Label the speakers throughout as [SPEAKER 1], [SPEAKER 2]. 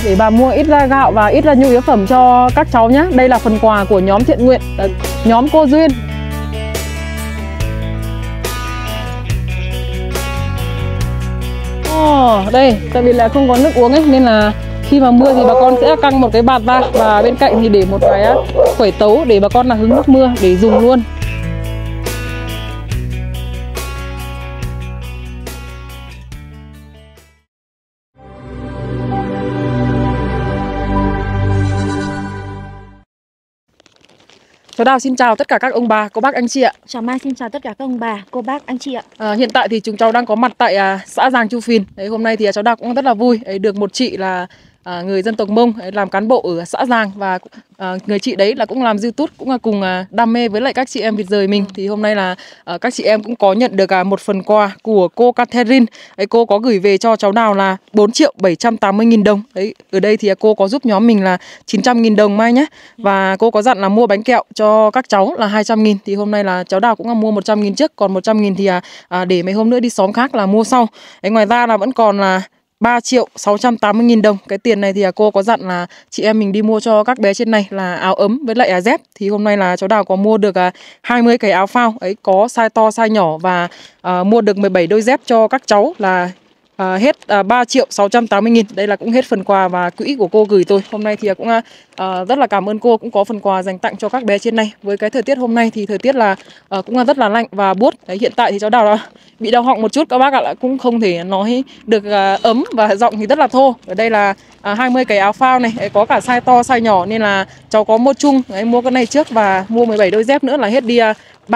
[SPEAKER 1] để bà mua ít ra gạo và ít ra nhu yếu phẩm cho các cháu nhé. Đây là phần quà của nhóm thiện nguyện, nhóm cô Duyên. Đây, tại vì là không có nước uống ấy nên là khi mà mưa thì bà con sẽ căng một cái bạt ra và bên cạnh thì để một cái khuẩy tấu để bà con là hứng nước mưa để dùng luôn. Cháu Đào xin chào tất cả các ông bà, cô bác, anh chị ạ.
[SPEAKER 2] Cháu Mai xin chào tất cả các ông bà, cô bác, anh chị ạ.
[SPEAKER 1] Hiện tại thì chúng cháu đang có mặt tại xã Giàng Chu Phìn. Hôm nay thì cháu Đào cũng rất là vui được một chị là người dân tộc Mông làm cán bộ ở xã Giàng, và người chị đấy là cũng làm YouTube, cũng là cùng đam mê với lại các chị em Việt rời mình. Thì hôm nay là các chị em cũng có nhận được một phần quà của cô Catherine. Cô có gửi về cho cháu Đào là 4.780.000 đồng. Ở đây thì cô có giúp nhóm mình là 900.000 đồng Mai nhé. Và cô có dặn là mua bánh kẹo cho các cháu là 200.000. Thì hôm nay là cháu Đào cũng mua 100.000 trước, còn 100.000 thì để mấy hôm nữa đi xóm khác là mua sau. Ngoài ra là vẫn còn là 3.680.000 đồng. Cái tiền này thì cô có dặn là chị em mình đi mua cho các bé trên này là áo ấm với lại dép. Thì hôm nay là cháu Đào có mua được 20 cái áo phao ấy, có size to size nhỏ, và mua được 17 đôi dép cho các cháu là hết 3.680.000. Đây là cũng hết phần quà và quỹ của cô gửi tôi. Hôm nay thì cũng rất là cảm ơn cô, cũng có phần quà dành tặng cho các bé trên này. Với cái thời tiết hôm nay thì thời tiết là cũng là rất là lạnh và buốt. Hiện tại thì cháu Đào là bị đau họng một chút các bác ạ, cũng không thể nói được ấm và giọng thì rất là thô. Ở đây là 20 cái áo phao này, có cả size to size nhỏ nên là cháu có mua chung. Mua cái này trước và mua 17 đôi dép nữa là hết đi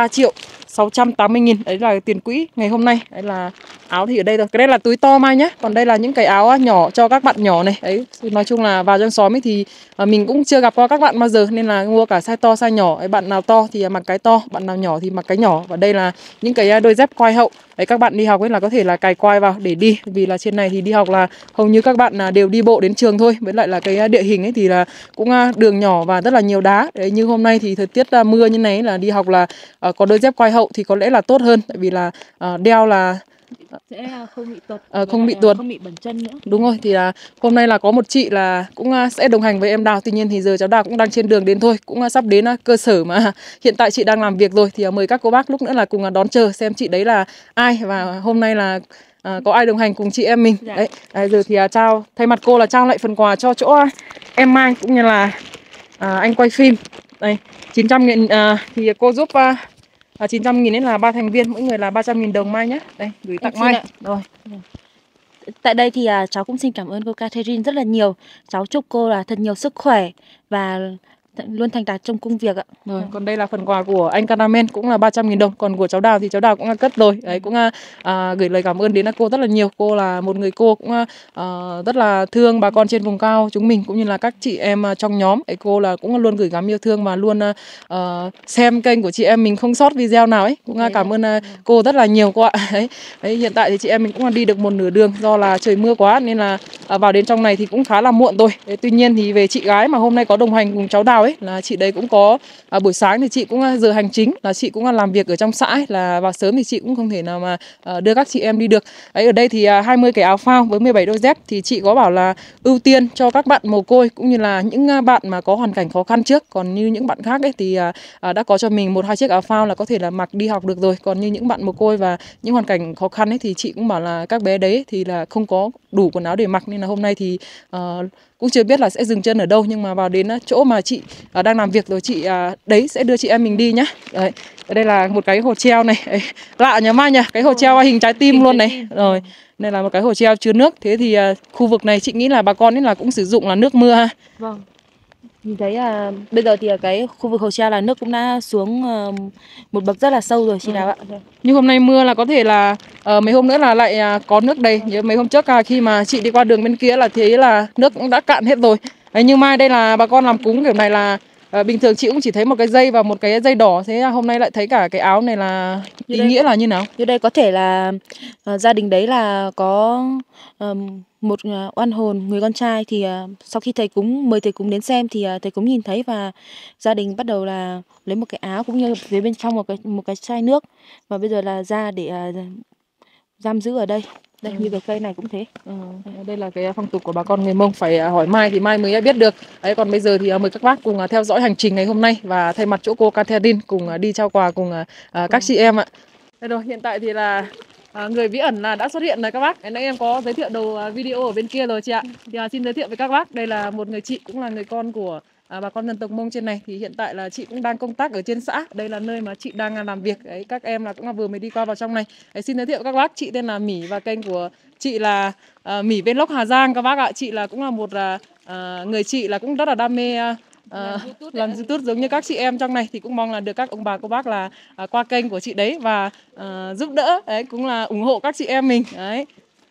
[SPEAKER 1] 3.680.000. Đấy là tiền quỹ ngày hôm nay. Đấy là áo thì ở đây rồi. Cái đây là túi to Mai nhé. Còn đây là những cái áo nhỏ cho các bạn nhỏ này. Đấy, nói chung là vào trong xóm ấy thì mình cũng chưa gặp qua các bạn bao giờ, nên là mua cả size to size nhỏ. Đấy, bạn nào to thì mặc cái to, bạn nào nhỏ thì mặc cái nhỏ. Và đây là những cái đôi dép quai hậu. Đấy, các bạn đi học ấy là có thể là cài quai vào để đi. Vì là trên này thì đi học là hầu như các bạn đều đi bộ đến trường thôi. Với lại là cái địa hình ấy thì là cũng đường nhỏ và rất là nhiều đá. Đấy, như hôm nay thì thời tiết mưa như này là đi học là có đôi dép quai hậu thì có lẽ là tốt hơn. Tại vì là đeo là
[SPEAKER 2] sẽ không bị tuột,
[SPEAKER 1] không bị tuột,
[SPEAKER 2] không bị bẩn chân nữa.
[SPEAKER 1] Đúng rồi, thì là hôm nay là có một chị là cũng sẽ đồng hành với em Đào. Tuy nhiên thì giờ cháu Đào cũng đang trên đường đến thôi, cũng sắp đến giờ sở mà hiện tại chị đang làm việc rồi. Thì mời các cô bác lúc nữa là cùng đón chờ xem chị đấy là ai, và hôm nay là có ai đồng hành cùng chị em mình.
[SPEAKER 2] Dạ.
[SPEAKER 1] Đấy, giờ thì trao thay mặt cô là trao lại phần quà cho chỗ em Mai cũng như là anh quay phim. Đây, 900.000 thì cô giúp 900.000 đấy là 3 thành viên, mỗi người là 300.000 đồng Mai nhé. Đây, gửi tặng Mai. Rồi.
[SPEAKER 2] Tại đây thì cháu cũng xin cảm ơn cô Catherine rất là nhiều. Cháu chúc cô là thật nhiều sức khỏe và luôn thành đạt trong công việc ạ.
[SPEAKER 1] Rồi, còn đây là phần quà của anh Caramel cũng là 300.000 đồng. Còn của cháu Đào thì cháu Đào cũng cất rồi. Đấy, cũng gửi lời cảm ơn đến cô rất là nhiều. Cô là một người cô cũng rất là thương bà con trên vùng cao chúng mình, cũng như là các chị em trong nhóm. Đấy, cô là cũng luôn gửi gắm yêu thương và luôn xem kênh của chị em mình không sót video nào ấy. Cũng cảm ơn cô rất là nhiều cô ạ. Đấy, hiện tại thì chị em mình cũng đi được một nửa đường do là trời mưa quá nên là vào đến trong này thì cũng khá là muộn rồi. Đấy, tuy nhiên thì về chị gái mà hôm nay có đồng hành cùng cháu Đào ấy, là chị đấy cũng có buổi sáng thì chị cũng giờ hành chính là chị cũng làm việc ở trong xã ấy, là vào sớm thì chị cũng không thể nào mà đưa các chị em đi được. Đấy, ở đây thì 20 cái áo phao với 17 đôi dép thì chị có bảo là ưu tiên cho các bạn mồ côi cũng như là những bạn mà có hoàn cảnh khó khăn trước. Còn như những bạn khác ấy thì đã có cho mình 1-2 chiếc áo phao là có thể là mặc đi học được rồi. Còn như những bạn mồ côi và những hoàn cảnh khó khăn ấy thì chị cũng bảo là các bé đấy thì là không có đủ quần áo để mặc, nên là hôm nay thì cũng chưa biết là sẽ dừng chân ở đâu, nhưng mà vào đến chỗ mà chị đang làm việc rồi chị đấy sẽ đưa chị em mình đi nhá. Đấy, ở đây là một cái hồ treo này. Đấy, lạ nhá Mai nhỉ, cái hồ treo hình trái tim luôn này. Rồi, đây là một cái hồ treo chứa nước. Thế thì khu vực này chị nghĩ là bà con ấy là cũng sử dụng là nước mưa ha.
[SPEAKER 2] Vâng. Nhìn thấy bây giờ thì cái khu vực hồ treo là nước cũng đã xuống một bậc rất là sâu rồi chị Đào ạ.
[SPEAKER 1] Nhưng hôm nay mưa là có thể là mấy hôm nữa là lại có nước đầy. Nhớ mấy hôm trước khi mà chị đi qua đường bên kia là thấy là nước cũng đã cạn hết rồi. Đấy, như Mai đây là bà con làm cúng kiểu này là bình thường chị cũng chỉ thấy một cái dây và một cái dây đỏ, thế hôm nay lại thấy cả cái áo này là ý nghĩa là như nào?
[SPEAKER 2] Như đây có thể là gia đình đấy là có một oan hồn người con trai, thì sau khi thầy cúng mời thầy cúng đến xem thì thầy cúng nhìn thấy và gia đình bắt đầu là lấy một cái áo cũng như phía bên trong một cái chai nước, và bây giờ là ra để giam giữ ở đây. Đây, như cái cây này cũng thế.
[SPEAKER 1] Đây là cái phong tục của bà con người Mông, phải hỏi mai thì mai mới biết được. Đấy, còn bây giờ thì mời các bác cùng theo dõi hành trình ngày hôm nay và thay mặt chỗ cô Catherine cùng đi trao quà cùng các chị em ạ. Đây rồi, hiện tại thì là người bí ẩn là đã xuất hiện rồi các bác. Nãy em có giới thiệu đầu video ở bên kia rồi chị ạ. Thì xin giới thiệu với các bác, đây là một người chị cũng là người con của bà con dân tộc Mông trên này. Thì hiện tại là chị cũng đang công tác ở trên xã. Đây là nơi mà chị đang làm việc. Đấy, các em là cũng vừa mới đi qua vào trong này. Đấy, xin giới thiệu các bác, chị tên là Mỹ và kênh của chị là Mỹ Vlog Hà Giang các bác ạ. Chị là cũng là một người chị là cũng rất là đam mê làm YouTube giống như các chị em trong này, thì cũng mong là được các ông bà cô bác là qua kênh của chị đấy và giúp đỡ đấy, cũng là ủng hộ các chị em mình đấy.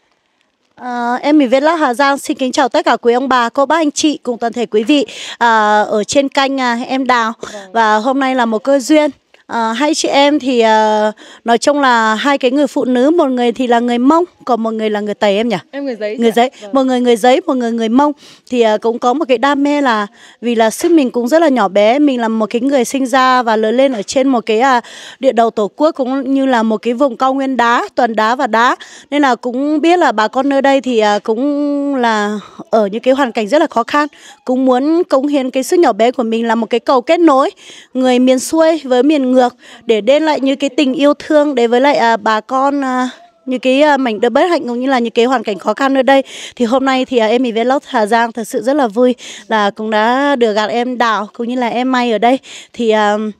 [SPEAKER 3] Em Mỹ Vlog Hà Giang xin kính chào tất cả quý ông bà, cô bác, anh chị cùng toàn thể quý vị ở trên kênh em Đào. Và hôm nay là một cơ duyên. Hai chị em thì nói chung là hai cái người phụ nữ, một người thì là người Mông, còn một người là người Tây em nhỉ?
[SPEAKER 1] Em người Giấy.
[SPEAKER 3] Người Giấy, một người người Giấy, một người người Mông. Thì cũng có một cái đam mê là vì là sức mình cũng rất là nhỏ bé, mình là một cái người sinh ra và lớn lên ở trên một cái địa đầu tổ quốc, cũng như là một cái vùng cao nguyên đá, toàn đá và đá. Nên là cũng biết là bà con nơi đây thì cũng là ở những cái hoàn cảnh rất là khó khăn, cũng muốn cống hiến cái sức nhỏ bé của mình là một cái cầu kết nối người miền xuôi với miền ngược để đem lại như cái tình yêu thương đến với lại bà con như cái mảnh đất bất hạnh cũng như là những cái hoàn cảnh khó khăn ở đây. Thì hôm nay thì em Mỹ Vlog Hà Giang thật sự rất là vui là cũng đã được gặp em Đào cũng như là em May ở đây. Thì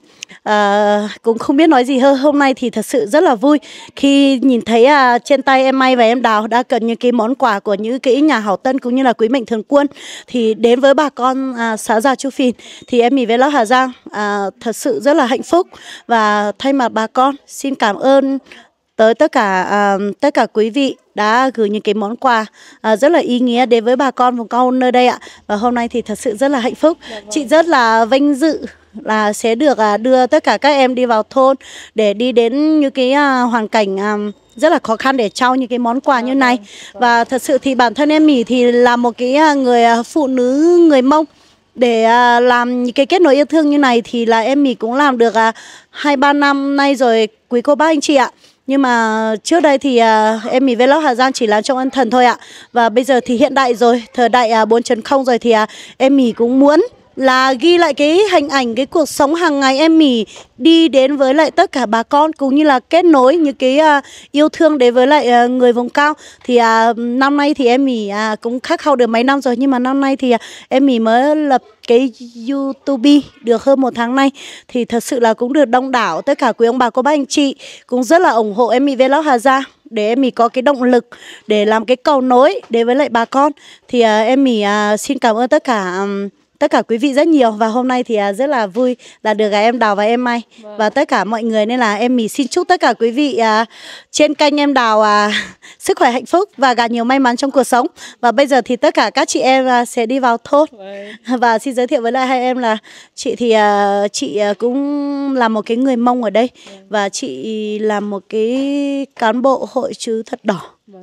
[SPEAKER 3] cũng không biết nói gì hơn. Hôm nay thì thật sự rất là vui khi nhìn thấy trên tay em May và em Đào đã cần những cái món quà của những cái nhà hảo tâm cũng như là quý mệnh thường quân thì đến với bà con xã Gia Chu Phìn. Thì em Mỹ Vlog Hà Giang thật sự rất là hạnh phúc và thay mặt bà con xin cảm ơn tới tất cả quý vị đã gửi những cái món quà rất là ý nghĩa đến với bà con vùng cao nơi đây ạ. Và hôm nay thì thật sự rất là hạnh phúc. Chị rất là vinh dự là sẽ được đưa tất cả các em đi vào thôn để đi đến những cái hoàn cảnh rất là khó khăn để trao những cái món quà như này. Và thật sự thì bản thân em Mỹ thì là một cái người phụ nữ người Mông. Để làm những cái kết nối yêu thương như này thì là em Mỹ cũng làm được 2-3 năm nay rồi quý cô bác anh chị ạ. Nhưng mà trước đây thì em Mỹ Vlog Hà Giang chỉ làm trong ân thần thôi ạ. Và bây giờ thì hiện đại rồi, thời đại 4.0 rồi thì em Mỹ cũng muốn là ghi lại cái hình ảnh, cái cuộc sống hàng ngày em Mỹ đi đến với lại tất cả bà con cũng như là kết nối những cái yêu thương đến với lại người vùng cao. Thì năm nay thì em Mỹ cũng khát khao được mấy năm rồi, nhưng mà năm nay thì em Mỹ mới lập cái YouTube được hơn 1 tháng nay. Thì thật sự là cũng được đông đảo tất cả quý ông bà cô bác anh chị cũng rất là ủng hộ em Mỹ Vlog Hà Giang để em Mỹ có cái động lực để làm cái cầu nối đến với lại bà con. Thì em Mỹ xin cảm ơn tất cả quý vị rất nhiều. Và hôm nay thì rất là vui là được gặp em Đào và em May và tất cả mọi người. Nên là em Mỹ xin chúc tất cả quý vị trên kênh em Đào sức khỏe, hạnh phúc và gặp nhiều may mắn trong cuộc sống. Và bây giờ thì tất cả các chị em sẽ đi vào thôn. Và xin giới thiệu với lại hai em là chị thì chị cũng là một cái người Mông ở đây. Và chị là một cái cán bộ hội chữ thập đỏ.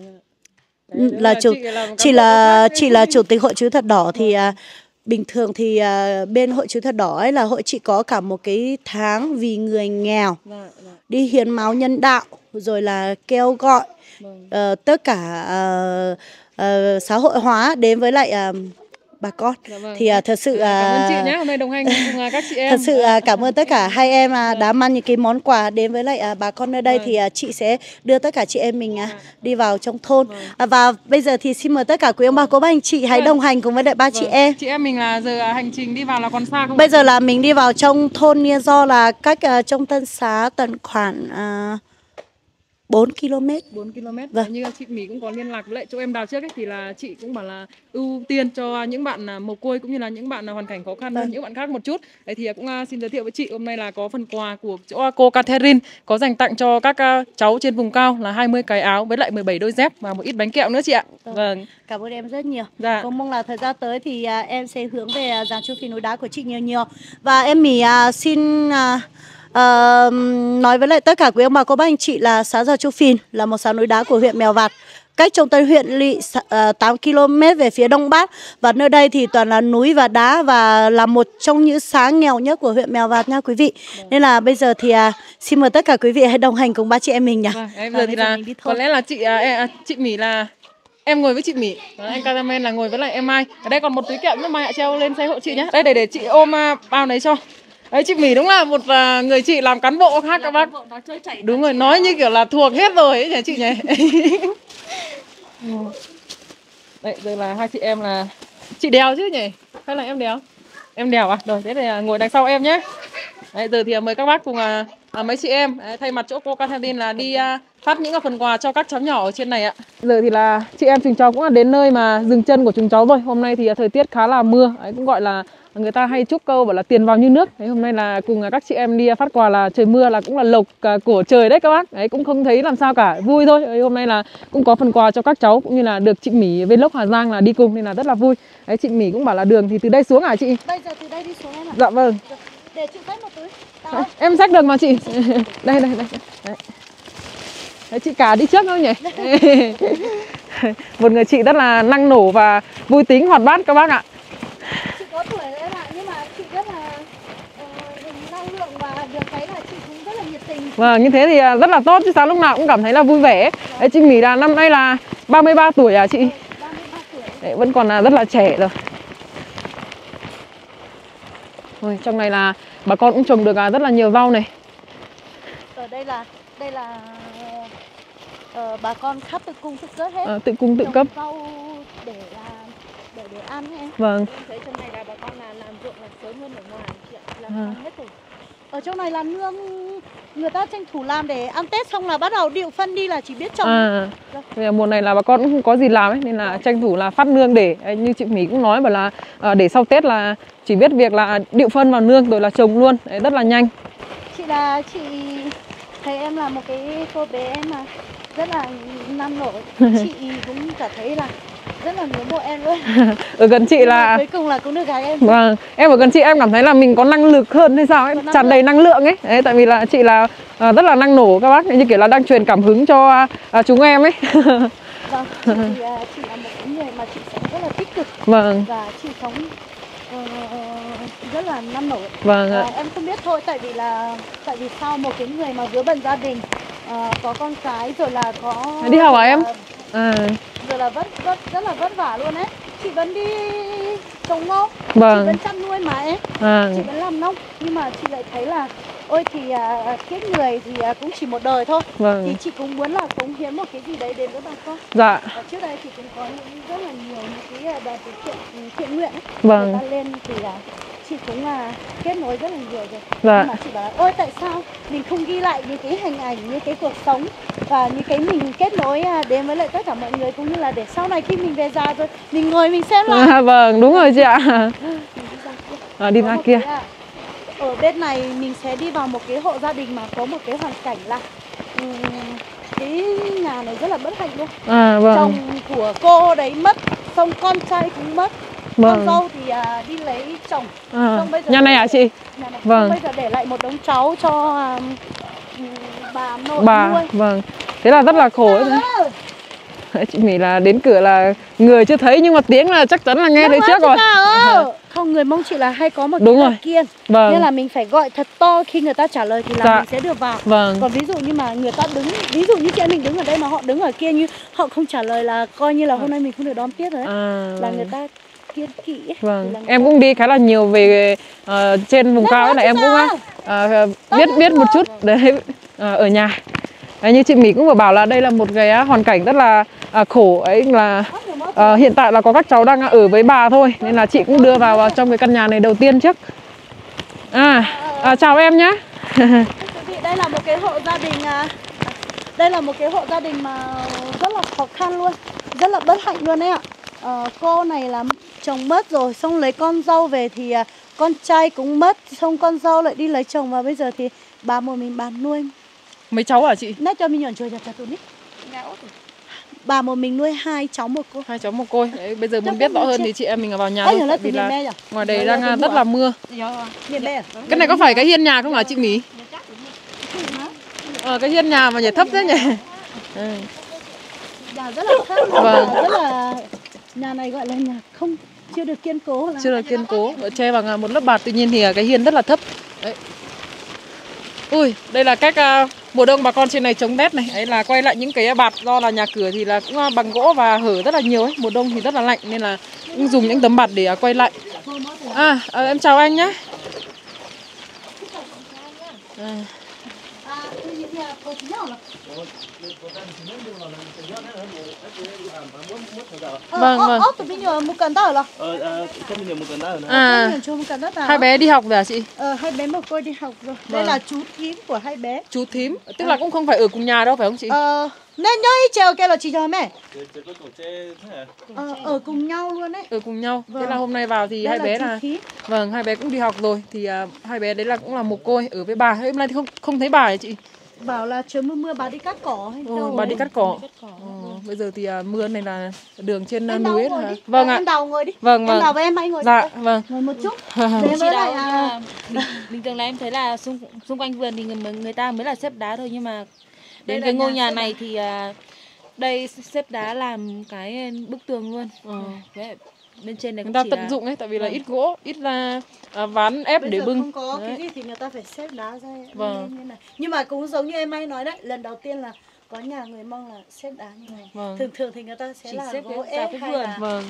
[SPEAKER 3] Là chị là chủ tịch hội chữ thập đỏ. Thì bình thường thì bên hội chữ thập đỏ ấy là hội chị có cả một cái tháng vì người nghèo đi hiến máu nhân đạo, rồi là kêu gọi tất cả xã hội hóa đến với lại bà con. Thì thật sự
[SPEAKER 1] cảm ơn chị nhé, hôm nay đồng hành cùng các chị em.
[SPEAKER 3] Thật sự cảm ơn tất cả hai em đã mang những cái món quà đến với lại bà con nơi đây. Thì chị sẽ đưa tất cả chị em mình đi vào trong thôn. Và bây giờ thì xin mời tất cả quý ông bà cô bác anh chị hãy đồng hành cùng với lại ba chị em.
[SPEAKER 1] Chị em mình là giờ hành trình đi vào là còn xa không?
[SPEAKER 3] Bây giờ là mình đi vào trong thôn Nia Do là cách trong Tân Xá tận khoảng 4 km.
[SPEAKER 1] 4 km.
[SPEAKER 3] Vâng.
[SPEAKER 1] Như chị Mỹ cũng có liên lạc với lại chỗ em Đào trước ấy, thì là chị cũng bảo là ưu tiên cho những bạn mồ côi cũng như là những bạn hoàn cảnh khó khăn hơn những bạn khác một chút. Đấy thì cũng xin giới thiệu với chị, hôm nay là có phần quà của chỗ cô Catherine có dành tặng cho các cháu trên vùng cao là 20 cái áo với lại 17 đôi dép và một ít bánh kẹo nữa chị ạ. Vâng.
[SPEAKER 3] Cảm ơn em rất nhiều.
[SPEAKER 1] Dạ.
[SPEAKER 3] Cũng mong là thời gian tới thì em sẽ hướng về Giàng Chu Phìn núi đá của chị nhiều nhiều. Và em Mỹ xin nói với lại tất cả quý ông bà cô bác anh chị là xã Giàng Chu Phìn là một xã núi đá của huyện Mèo Vạc. cách trung tâm huyện lỵ 8 km về phía đông bắc. Và nơi đây thì toàn là núi và đá và là một trong những xã nghèo nhất của huyện Mèo Vạc nha quý vị. Nên là bây giờ thì xin mời tất cả quý vị hãy đồng hành cùng ba chị em mình nhỉ.
[SPEAKER 1] Bây giờ thì là có lẽ là chị Mỹ là em ngồi với chị Mỹ, anh Caramel là ngồi với lại em Mai. Ở đây còn một túi kẹo nữa, Mai ạ, treo lên xe hộ chị nhé. Đây để chị ôm bao này cho. Đấy, chị Mỹ đúng là một người chị làm cán bộ khác các bác. Đúng rồi, nói như kiểu là thuộc hết rồi ấy nhỉ chị nhỉ. Đấy, giờ là hai chị em là chị đèo chứ nhỉ? Hay là em đèo? Em đèo à? Rồi, thế thì ngồi đằng sau em nhé. Đấy, giờ thì mời các bác cùng mấy chị em thay mặt chỗ cô Catherine là đi phát những phần quà cho các cháu nhỏ ở trên này ạ. Giờ thì là chị em chúng cháu cũng là đến nơi mà dừng chân của chúng cháu rồi. Hôm nay thì thời tiết khá là mưa, đấy, cũng gọi là người ta hay chúc câu bảo là tiền vào như nước. Đấy, hôm nay là cùng các chị em đi phát quà là trời mưa là cũng là lộc của trời đấy các bác. Đấy, cũng không thấy làm sao cả, vui thôi. Đấy, hôm nay là cũng có phần quà cho các cháu cũng như là được chị Mỹ Vlog Hà Giang là đi cùng nên là rất là vui. Đấy, chị Mỹ cũng bảo là đường thì từ đây xuống hả chị?
[SPEAKER 3] Bây giờ từ đây đi xuống em ạ.
[SPEAKER 1] Dạ vâng.
[SPEAKER 3] Để chị xách một túi.
[SPEAKER 1] Em xách được mà chị. Đây. Đấy, chị cả đi trước thôi nhỉ. Một người chị rất là năng nổ và vui tính hoạt bát các bác ạ.
[SPEAKER 3] Chị có tuổi đấy em ạ, nhưng mà chị rất là năng lượng và được thấy là chị cũng rất là nhiệt tình.
[SPEAKER 1] Vâng, như thế thì rất là tốt chứ sao lúc nào cũng cảm thấy là vui vẻ. Đấy, chị Mỹ là năm nay là 33 tuổi à chị?
[SPEAKER 3] 33 tuổi.
[SPEAKER 1] Đấy, vẫn còn là rất là trẻ rồi. Ôi, trong này là bà con cũng trồng được rất là nhiều rau này.
[SPEAKER 3] Ở đây là bà con khắp tự cung tự cấp hết.
[SPEAKER 1] Tự cung tự cấp.
[SPEAKER 3] Rau để ăn em.
[SPEAKER 1] Vâng.
[SPEAKER 2] Em thấy trong này là bà con là làm ruộng là sớm hơn ở ngoài chị ạ, làm xong hết rồi.
[SPEAKER 3] Ở trong này là nương người ta tranh thủ làm để ăn Tết xong là bắt đầu điệu phân đi là chỉ biết trồng.
[SPEAKER 1] Mùa này là bà con cũng không có gì làm ấy nên là tranh thủ là phát nương để như chị Mỹ cũng nói bảo là để sau Tết là chỉ biết việc là điệu phân vào nương rồi là trồng luôn, đấy, rất là nhanh.
[SPEAKER 3] Chị thấy em là một cái cô bé mà rất là năng nổ. Chị cũng cảm thấy là rất là ngưỡng mộ em luôn.
[SPEAKER 1] Ở gần chị là
[SPEAKER 3] cuối cùng là cũng được gái em.
[SPEAKER 1] Vâng, em ở gần chị em cảm thấy là mình có năng lực hơn hay sao ấy, tràn đầy năng lượng ấy. Đấy, tại vì là chị là rất là năng nổ các bác, như kiểu là đang truyền cảm hứng cho chúng em ấy.
[SPEAKER 3] Vâng, chị là một cái người mà chị sống rất là tích cực.
[SPEAKER 1] Vâng.
[SPEAKER 3] Và chị sống rất là năng nổ.
[SPEAKER 1] Vâng ạ.
[SPEAKER 3] Em không biết thôi, tại vì sau một cái người mà vướng bận gia đình, có con cái rồi là có
[SPEAKER 1] đi học hả em?
[SPEAKER 3] Rồi là rất là vất vả luôn ấy. Chị vẫn đi trồng ngô,
[SPEAKER 1] vâng.
[SPEAKER 3] Chị vẫn chăn nuôi mà em, chị vẫn làm nông, nhưng mà chị lại thấy là ôi thì kiếp người thì cũng chỉ một đời thôi.
[SPEAKER 1] Vâng.
[SPEAKER 3] Thì chị cũng muốn là cống hiến một cái gì đấy đến với bà con.
[SPEAKER 1] Dạ.
[SPEAKER 3] Và trước đây thì cũng có rất là nhiều những cái đoàn từ thiện nguyện ấy.
[SPEAKER 1] Vâng.
[SPEAKER 3] Người ta lên thì chị cũng kết nối rất là nhiều rồi.
[SPEAKER 1] Dạ.
[SPEAKER 3] Nhưng mà chị bảo là ôi tại sao mình không ghi lại những cái hình ảnh, những cái cuộc sống và những cái mình kết nối đến với lại tất cả mọi người, cũng như là để sau này khi mình về già rồi mình ngồi mình xem lại.
[SPEAKER 1] Vâng, đúng rồi chị ạ. Đi ra kia.
[SPEAKER 3] Ở bên này mình sẽ đi vào một cái hộ gia đình mà có một cái hoàn cảnh là cái nhà này rất là bất hạnh luôn.
[SPEAKER 1] Vâng.
[SPEAKER 3] Chồng của cô đấy mất, xong con trai cũng mất.
[SPEAKER 1] Vâng.
[SPEAKER 3] Con dâu thì đi lấy chồng. Bây giờ
[SPEAKER 1] nhà này hả chị?
[SPEAKER 3] Nhà này.
[SPEAKER 1] Vâng.
[SPEAKER 3] Bây giờ để lại một đống cháu cho bà nội nuôi.
[SPEAKER 1] Vâng. Thế là rất là khổ ấy. Chị Mỹ là đến cửa là người chưa thấy nhưng mà tiếng là chắc chắn là nghe thấy trước rồi.
[SPEAKER 3] Không, người Mông chị là hay có một
[SPEAKER 1] đúng
[SPEAKER 3] cái
[SPEAKER 1] rồi.
[SPEAKER 3] kiêng.
[SPEAKER 1] Vâng.
[SPEAKER 3] Nên là mình phải gọi thật to khi người ta trả lời thì là mình sẽ được vào.
[SPEAKER 1] Vâng.
[SPEAKER 3] Còn ví dụ như mà người ta đứng, ví dụ như chị em mình đứng ở đây mà họ đứng ở kia, như họ không trả lời là coi như là hôm nay mình không được đón tiếp rồi đấy. Là người ta kiêng kỵ ấy.
[SPEAKER 1] Vâng. Em cũng đi khá là nhiều về trên vùng cao ấy, là em cũng biết một chút đấy ở nhà. Đấy, như chị Mỹ cũng vừa bảo là đây là một cái hoàn cảnh rất là khổ ấy, là hiện tại là có các cháu đang ở với bà thôi nên là chị cũng đưa vào trong cái căn nhà này đầu tiên trước. Chào em nhé.
[SPEAKER 3] Đây là một cái hộ gia đình, đây là một cái hộ gia đình mà rất là khó khăn luôn, rất là bất hạnh luôn đấy ạ. Cô này là chồng mất rồi, xong lấy con dâu về thì con trai cũng mất, xong con dâu lại đi lấy chồng, và bây giờ thì bà một mình bà nuôi.
[SPEAKER 1] Mấy cháu hả chị?
[SPEAKER 3] Nét cho mình nhổn chơi chặt tụi nít. Bà một mình nuôi 2 cháu một cô.
[SPEAKER 1] 2 cháu một cô. Đấy, bây giờ muốn biết rõ hơn thì chị em mình vào nhà thôi. Vì là ngoài đây đang rất là mưa. Cái này có phải cái hiên nhà không hả chị Mỹ? Cái hiên nhà mà nhảy thấp thế nhỉ?
[SPEAKER 3] nhà rất là thấp,
[SPEAKER 1] Vâng.
[SPEAKER 3] rất là nhà này gọi là nhà không chưa được kiên cố là.
[SPEAKER 1] Chưa được kiên cố, che bằng một lớp bạt, tuy nhiên thì cái hiên rất là thấp. Đấy. Ui, đây là cách mùa đông bà con trên này chống rét này. Đấy là quay lại những cái bạt, do là nhà cửa thì là cũng bằng gỗ và hở rất là nhiều ấy. Mùa đông thì rất là lạnh nên là cũng dùng những tấm bạt để quay lại. Em chào anh nhé. Vâng, vâng.
[SPEAKER 3] Tụi mình nhờ một cần tao rồi.
[SPEAKER 1] Hai bé đi học rồi à chị?
[SPEAKER 3] Hai bé một cô đi học rồi. Đây là chú thím của hai bé.
[SPEAKER 1] Chú thím, tức là cũng không phải ở cùng nhà đâu phải không chị?
[SPEAKER 3] Nên nhớ ý trèo kia là chị cho mẹ. Ở cùng nhau luôn đấy.
[SPEAKER 1] Ở cùng nhau.
[SPEAKER 3] Vâng.
[SPEAKER 1] Thế là hôm nay vào thì
[SPEAKER 3] Đây
[SPEAKER 1] hai bé là vâng, hai bé cũng đi học rồi thì hai bé đấy là cũng là mồ côi ở với bà. Hôm nay thì không thấy bà ấy chị.
[SPEAKER 3] Bảo là trời mưa bà đi cắt cỏ hay đâu.
[SPEAKER 1] Bà đi cắt cỏ. Bây giờ thì mưa này là đường trên núi ấy hả? Vâng ạ.
[SPEAKER 3] Em Đào ngồi đi.
[SPEAKER 1] Vâng, vâng.
[SPEAKER 3] Em Đào với em hãy ngồi.
[SPEAKER 1] Dạ, vâng.
[SPEAKER 3] Ngồi một chút.
[SPEAKER 2] Chị Đào bình thường là em thấy là xung quanh vườn thì người ta mới là xếp đá thôi, nhưng mà đến cái ngôi nhà này thì đây xếp đá làm cái bức tường luôn. Bên trên này
[SPEAKER 1] Người ta
[SPEAKER 2] chỉ
[SPEAKER 1] tận
[SPEAKER 2] là
[SPEAKER 1] dụng ấy, tại vì là ít gỗ, ít là ván ép
[SPEAKER 3] bây
[SPEAKER 1] để
[SPEAKER 3] giờ
[SPEAKER 1] bưng.
[SPEAKER 3] không có cái gì thì người ta phải xếp đá ra
[SPEAKER 1] Vâng.
[SPEAKER 3] như này. Nhưng mà cũng giống như em hay nói đấy, lần đầu tiên là có nhà người Mông là xếp đá như này.
[SPEAKER 1] Vâng.
[SPEAKER 3] Thường thì người ta sẽ
[SPEAKER 2] chỉ
[SPEAKER 3] là
[SPEAKER 2] xếp
[SPEAKER 3] gỗ
[SPEAKER 2] ra
[SPEAKER 3] ép
[SPEAKER 2] cái
[SPEAKER 3] hay
[SPEAKER 2] vườn.
[SPEAKER 3] là
[SPEAKER 1] Vâng.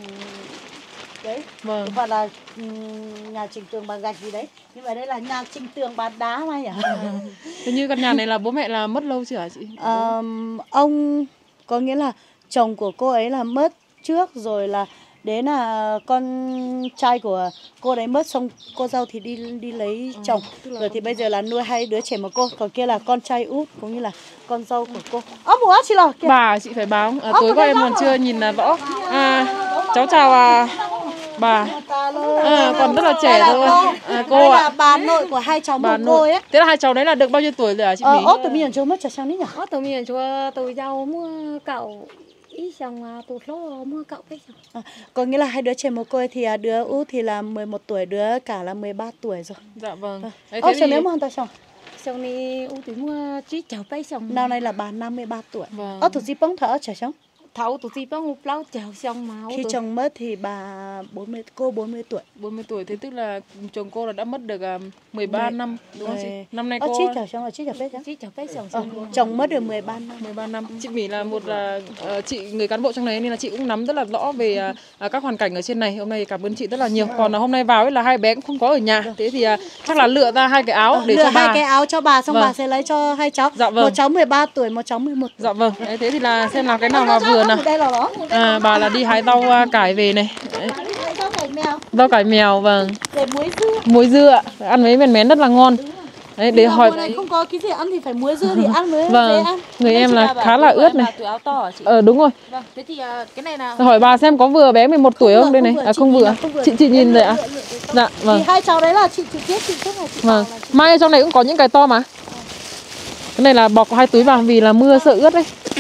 [SPEAKER 3] đấy.
[SPEAKER 1] Vâng.
[SPEAKER 3] Hoặc là nhà chỉnh tường bằng gạch gì đấy. Nhưng mà đây là nhà chỉnh tường bằng đá mà nhỉ?
[SPEAKER 1] Thế như căn nhà này là bố mẹ là mất lâu chưa hả chị?
[SPEAKER 3] Ông có nghĩa là chồng của cô ấy là mất trước, rồi là đến là con trai của cô đấy mất, xong cô dâu thì đi lấy chồng, rồi thì bây giờ là nuôi hai đứa trẻ một cô, còn kia là con trai út cũng như là con dâu của cô. Mùa chị lo kìa.
[SPEAKER 1] Bà chị phải báo. Tối qua em còn chưa nhìn là rõ. Cháu chào bà. Còn rất là trẻ thôi. Cô ạ.
[SPEAKER 3] Là bà nội của hai cháu
[SPEAKER 1] Bà
[SPEAKER 3] một cô
[SPEAKER 1] nội.
[SPEAKER 3] ấy.
[SPEAKER 1] Thế là hai cháu đấy là được bao nhiêu tuổi rồi hả chị Mỹ?
[SPEAKER 3] Tụi mình chưa mất cho sang đấy nhỉ?
[SPEAKER 4] Tụi mình cho tôi giàu mua cậu ý xong tụt lỗ mua cậu cái xong.
[SPEAKER 3] Có nghĩa là hai đứa trẻ một cô ấy thì đứa út thì là 11 tuổi, đứa cả là 13 tuổi rồi.
[SPEAKER 1] Dạ vâng.
[SPEAKER 3] Thế thì nếu mà hoàn toàn xong.
[SPEAKER 4] Xong đi út thì mua chí cháu cái xong.
[SPEAKER 3] Nào này là bà 53 tuổi.
[SPEAKER 1] Vâng.
[SPEAKER 3] Tụi chị bóng thở trẻ sống.
[SPEAKER 4] Thấu tụi chị bóng một lâu cháu xong mà.
[SPEAKER 3] Khi chồng mất thì cô 40 tuổi.
[SPEAKER 1] 40 tuổi, thế tức là chồng cô là đã mất được 13 năm đúng không chị? Năm nay cô
[SPEAKER 3] Chít cháu xong là chít cháu phép
[SPEAKER 4] Chí cháu cái xong.
[SPEAKER 3] chồng mất được 13 năm.
[SPEAKER 1] 13 năm. Chị Mỹ là một chị người cán bộ trong này nên là chị cũng nắm rất là rõ về các hoàn cảnh ở trên này. Hôm nay cảm ơn chị rất là nhiều. Còn hôm nay vào ấy là hai bé cũng không có ở nhà. Thế thì chắc là lựa ra hai cái áo để cho bà.
[SPEAKER 3] Hai cái áo cho bà, xong
[SPEAKER 1] Vâng.
[SPEAKER 3] bà sẽ lấy cho hai cháu.
[SPEAKER 1] Dạ vâng.
[SPEAKER 3] Một cháu 13 tuổi, một cháu 11.
[SPEAKER 1] Dạ vâng. Đấy, thế thì là xem nào cái nào mà vừa nào.
[SPEAKER 3] Đây là đó.
[SPEAKER 1] Bà là đi hái rau cải về này. Đấy.
[SPEAKER 3] Rau cải mèo.
[SPEAKER 1] Rau cải mèo, vâng.
[SPEAKER 3] Để muối dưa.
[SPEAKER 1] Muối dưa, ăn với mén mén rất là ngon. Đấy, để hỏi.
[SPEAKER 3] Mùa này không có cái gì ăn thì phải muối dưa thì ăn mới dễ
[SPEAKER 1] Vâng,
[SPEAKER 3] ăn.
[SPEAKER 1] người em là khá là ướt này.
[SPEAKER 2] Tuổi áo to hả chị?
[SPEAKER 1] Đúng rồi.
[SPEAKER 2] Vâng, thế thì cái này là
[SPEAKER 1] Hỏi bà xem có vừa bé 11 tuổi không đây này? Không vừa. Chị nhìn rồi ạ. Dạ, vâng.
[SPEAKER 3] Thì hai cháu đấy là chị trực tiếp chị trước này chị
[SPEAKER 1] Vâng. Mai ở trong này cũng có những cái to mà. Cái này là bọc hai túi vào vì là mưa sợ ướt đấy.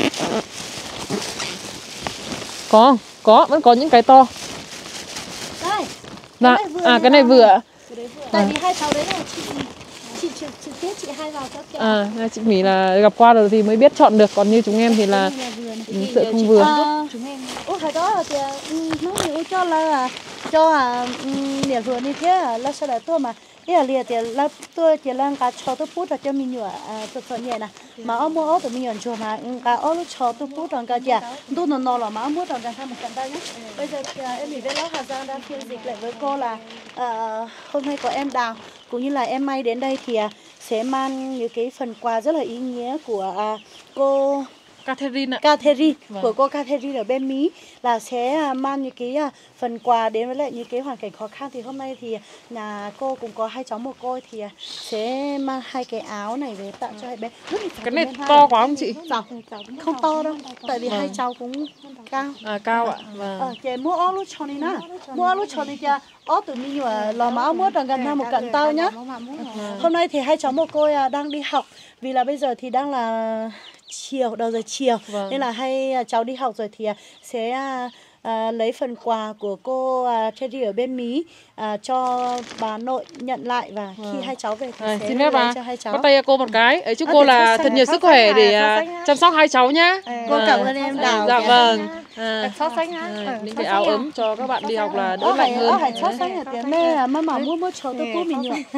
[SPEAKER 1] Có không? Có, vẫn có những cái to.
[SPEAKER 3] Đây.
[SPEAKER 1] Dạ, cái này vừa.
[SPEAKER 3] Tại vì hai cháu đấy là chị trực tiếp chị hay vào cho kẹo.
[SPEAKER 1] Chị Mỹ là gặp qua rồi thì mới biết chọn được, còn như chúng em thì là sợ không vừa.
[SPEAKER 3] Chúng em. Hồi đó thì nó nhiều cho địa vừa như thế là sẽ là tôi mà cái là liệt thì là tôi chỉ là cả cho tôi bút cho mình nhựa tôi sợ nhẹ nè mà ông mua tụi mình nhận cho mà cả ông cho tôi bút trong cái gì tôi nó là mà ông mua trong cái hai một cân tay nhé. Bây giờ thì em bị với lão Hà Giang đang phiên dịch lại với cô là hôm nay có em Đào cũng như là em May đến đây thì sẽ mang những cái phần quà rất là ý nghĩa của cô
[SPEAKER 1] Catherine ạ.
[SPEAKER 3] Catherine
[SPEAKER 1] Vâng.
[SPEAKER 3] của cô Catherine ở bên Mỹ là sẽ mang những cái phần quà đến với lại những cái hoàn cảnh khó khăn. Thì hôm nay thì nhà cô cũng có hai cháu mồ côi thì sẽ mang hai cái áo này về tặng cho hai bé.
[SPEAKER 1] Cái này to quá không chị?
[SPEAKER 3] Không to đâu, tại vì hai cháu cũng cao.
[SPEAKER 1] Cao ạ. Vâng.
[SPEAKER 3] Chị mua áo lúc cho này nè, mua áo lúc cho này kìa. Tụi mình ở lò máu mua gần gần một cận tao nhá. Hôm nay thì hai cháu mồ côi đang đi học vì là bây giờ thì đang là đầu giờ chiều
[SPEAKER 1] Vâng.
[SPEAKER 3] nên là hai cháu đi học rồi thì sẽ lấy phần quà của cô Teddy ở bên Mỹ cho bà nội nhận lại, và khi hai cháu về thì sẽ
[SPEAKER 1] xin phép
[SPEAKER 3] lấy cho hai cháu.
[SPEAKER 1] bắt tay cô một cái. Ấy chúc cô là thật nhiều sức khỏe để chăm sóc hai cháu nhá.
[SPEAKER 3] Cô cảm ơn em Đào.
[SPEAKER 1] Dạ vâng.
[SPEAKER 3] Những
[SPEAKER 1] cái áo ấm cho các bạn đi học là đỡ lạnh hơn.
[SPEAKER 3] Hãy cho xanh ở tiền mẹ mà mua cháu tôi cô mình nữa.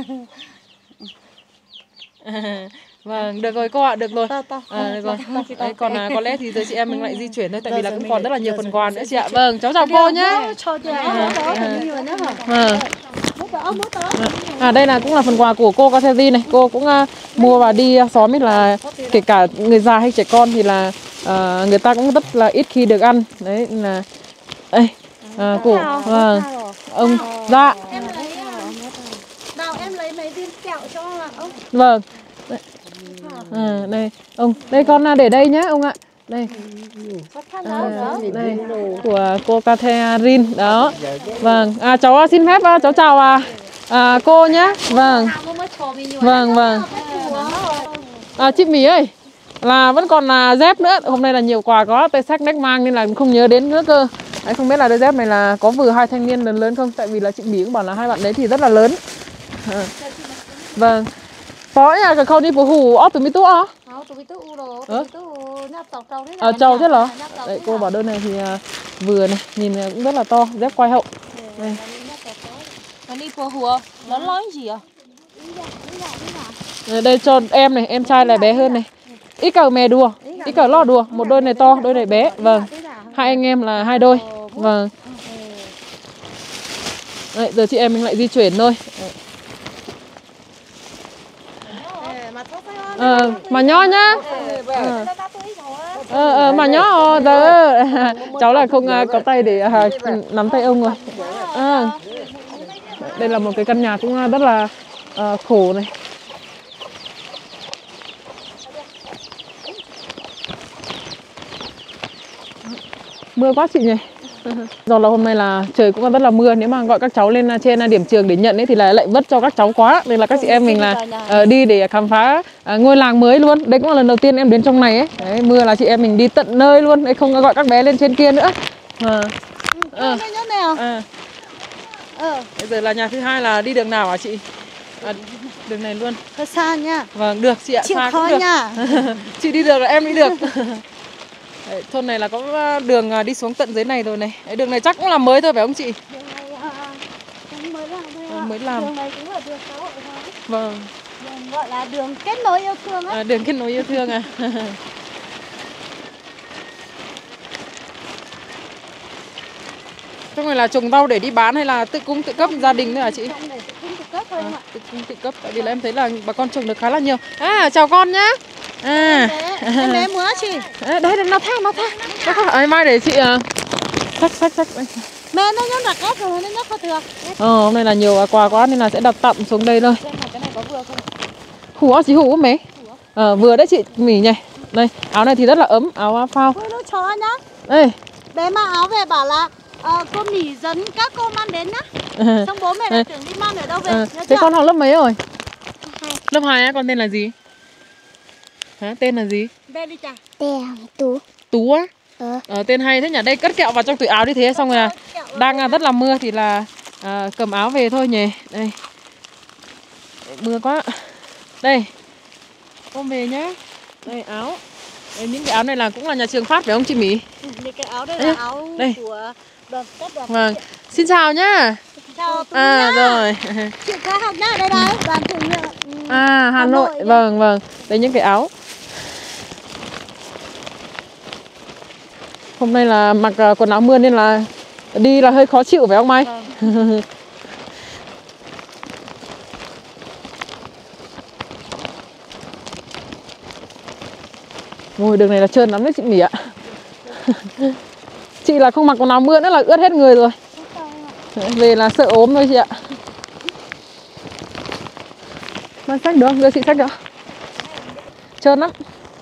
[SPEAKER 1] Vâng, được rồi cô ạ, được rồi. Được rồi. Đấy, còn có lẽ thì giờ chị em mình lại di chuyển thôi, tại vì là cũng còn rất là nhiều phần quà nữa chị ạ. Vâng, cháu chào cô nhé. Đây là cũng là phần quà của cô Catherine này. Cô cũng mua và đi xóm ấy, là kể cả người già hay trẻ con thì là người ta cũng rất là ít khi được ăn. Đấy là đây của ông dạ.
[SPEAKER 3] Em lấy mấy viên kẹo cho ông.
[SPEAKER 1] Vâng. Đây ông, đây con để đây nhé ông ạ. Đây. Đây của cô Catherine đó. Vâng, cháu xin phép cháu chào cô nhé. Vâng. Vâng. Chị Mỹ ơi, là vẫn còn dép nữa. Hôm nay là nhiều quà có tay sách nách mang nên là không nhớ đến nữa cơ. Đấy, không biết là đôi dép này là có vừa hai thanh niên lớn không, tại vì là chị Mỹ cũng bảo là hai bạn đấy thì rất là lớn. Vâng. Có nhà cái khâu đi phố hủ tụi mi tú trâu thế hả? Đấy, cô bảo đơn này thì vừa này, nhìn cũng rất là to, dép quai hậu. Đây.
[SPEAKER 2] Đi phố hủ lớn lớn gì à?
[SPEAKER 1] Đây cho em này, em trai là bé hơn này. Ít cờ mè đùa, ít cờ lo đùa, một đôi này to, đôi này bé. Vâng. Hai anh em là hai đôi. Vâng. Đấy, giờ chị em mình lại di chuyển thôi. Mà nhỏ nhá. Mà nhỏ giờ cháu là không có tay để nắm tay ông rồi. Đây là một cái căn nhà cũng rất là khổ này. Mưa quá chị nhỉ. Do là hôm nay là trời cũng rất là mưa, nếu mà gọi các cháu lên trên điểm trường để nhận ấy thì là lại vất cho các cháu quá, nên là các chị em mình là đi để khám phá ngôi làng mới luôn. Đây cũng là lần đầu tiên em đến trong này ấy. Đấy, mưa là chị em mình đi tận nơi luôn, đấy, không gọi các bé lên trên kia nữa. Bây giờ là nhà thứ hai là đi đường nào hả chị? Đường này luôn.
[SPEAKER 3] Hơi xa nha.
[SPEAKER 1] Vâng, được chị ạ,
[SPEAKER 3] chịu
[SPEAKER 1] xa
[SPEAKER 3] khó
[SPEAKER 1] cũng được.
[SPEAKER 3] nha.
[SPEAKER 1] Chị đi được là em đi được. Đấy, thôn này là có đường đi xuống tận dưới này rồi này. Đấy, đường này chắc cũng là mới thôi phải không chị?
[SPEAKER 3] Đường này cũng mới làm thôi ạ.
[SPEAKER 1] Mới làm.
[SPEAKER 3] Đường này cũng là đường xã hội thôi.
[SPEAKER 1] Vâng.
[SPEAKER 3] Đường gọi là đường kết nối yêu thương á.
[SPEAKER 1] Đường kết nối yêu thương à. Trong này là trồng rau để đi bán hay là tự cung tự cấp gia đình thôi hả chị?
[SPEAKER 3] Trong này tự cung tự cấp thôi ạ.
[SPEAKER 1] Tự cung tự cấp, tại vì là em thấy là bà con trồng được khá là nhiều. Chào con nhá.
[SPEAKER 3] Em bé múa chị.
[SPEAKER 1] Đấy, nó thang. Mai để chị xách.
[SPEAKER 3] Mẹ nó nhốt đặt ép rồi, nó nhốt không được.
[SPEAKER 1] Hôm nay là nhiều quà quá nên là sẽ đặt tạm xuống đây thôi.
[SPEAKER 3] Cái này có vừa không?
[SPEAKER 1] Hủ chị hủ mấy? Vừa đấy chị Mỹ nhỉ. Đây, áo này thì rất là ấm, áo phao.
[SPEAKER 3] Ôi nó chó nhá.
[SPEAKER 1] Đây.
[SPEAKER 3] Bé mang áo về bảo là cô Mỹ dẫn các cô mang đến nhá. Xong bố mẹ lại tưởng đi mang ở đâu về.
[SPEAKER 1] Thế con học lớp mấy rồi? Lớp 2 á, con tên là gì? Hả? Tên là gì?
[SPEAKER 3] Tên đi chả?
[SPEAKER 5] Tên Tú.
[SPEAKER 1] Tú á? Tên hay thế nhỉ? Đây, cất kẹo vào trong túi áo đi, thế xong rồi là đang rất là mưa thì là cầm áo về thôi nhỉ. Đây. Mưa quá. Đây. Ôm về nhá. Đây áo. Đây, những cái áo này là cũng là nhà trường phát phải không chị Mỹ?
[SPEAKER 3] Những cái áo đây là áo
[SPEAKER 1] đây.
[SPEAKER 3] của đoàn kết đoàn.
[SPEAKER 1] Vâng. Xin chào nhá.
[SPEAKER 3] Chào Tú nhá.
[SPEAKER 1] Rồi.
[SPEAKER 3] Chị có học nhá, đây đấy, đoàn trường
[SPEAKER 1] Hà Nội. Vâng. Đây những cái áo. Hôm nay là mặc quần áo mưa nên là đi là hơi khó chịu phải không Mai? Ngồi đường này là trơn lắm đấy chị Mỹ ạ. Chị là không mặc quần áo mưa nữa là ướt hết người rồi. Về là sợ ốm thôi chị ạ. Mang sách được không? Đưa chị sách được. Trơn lắm.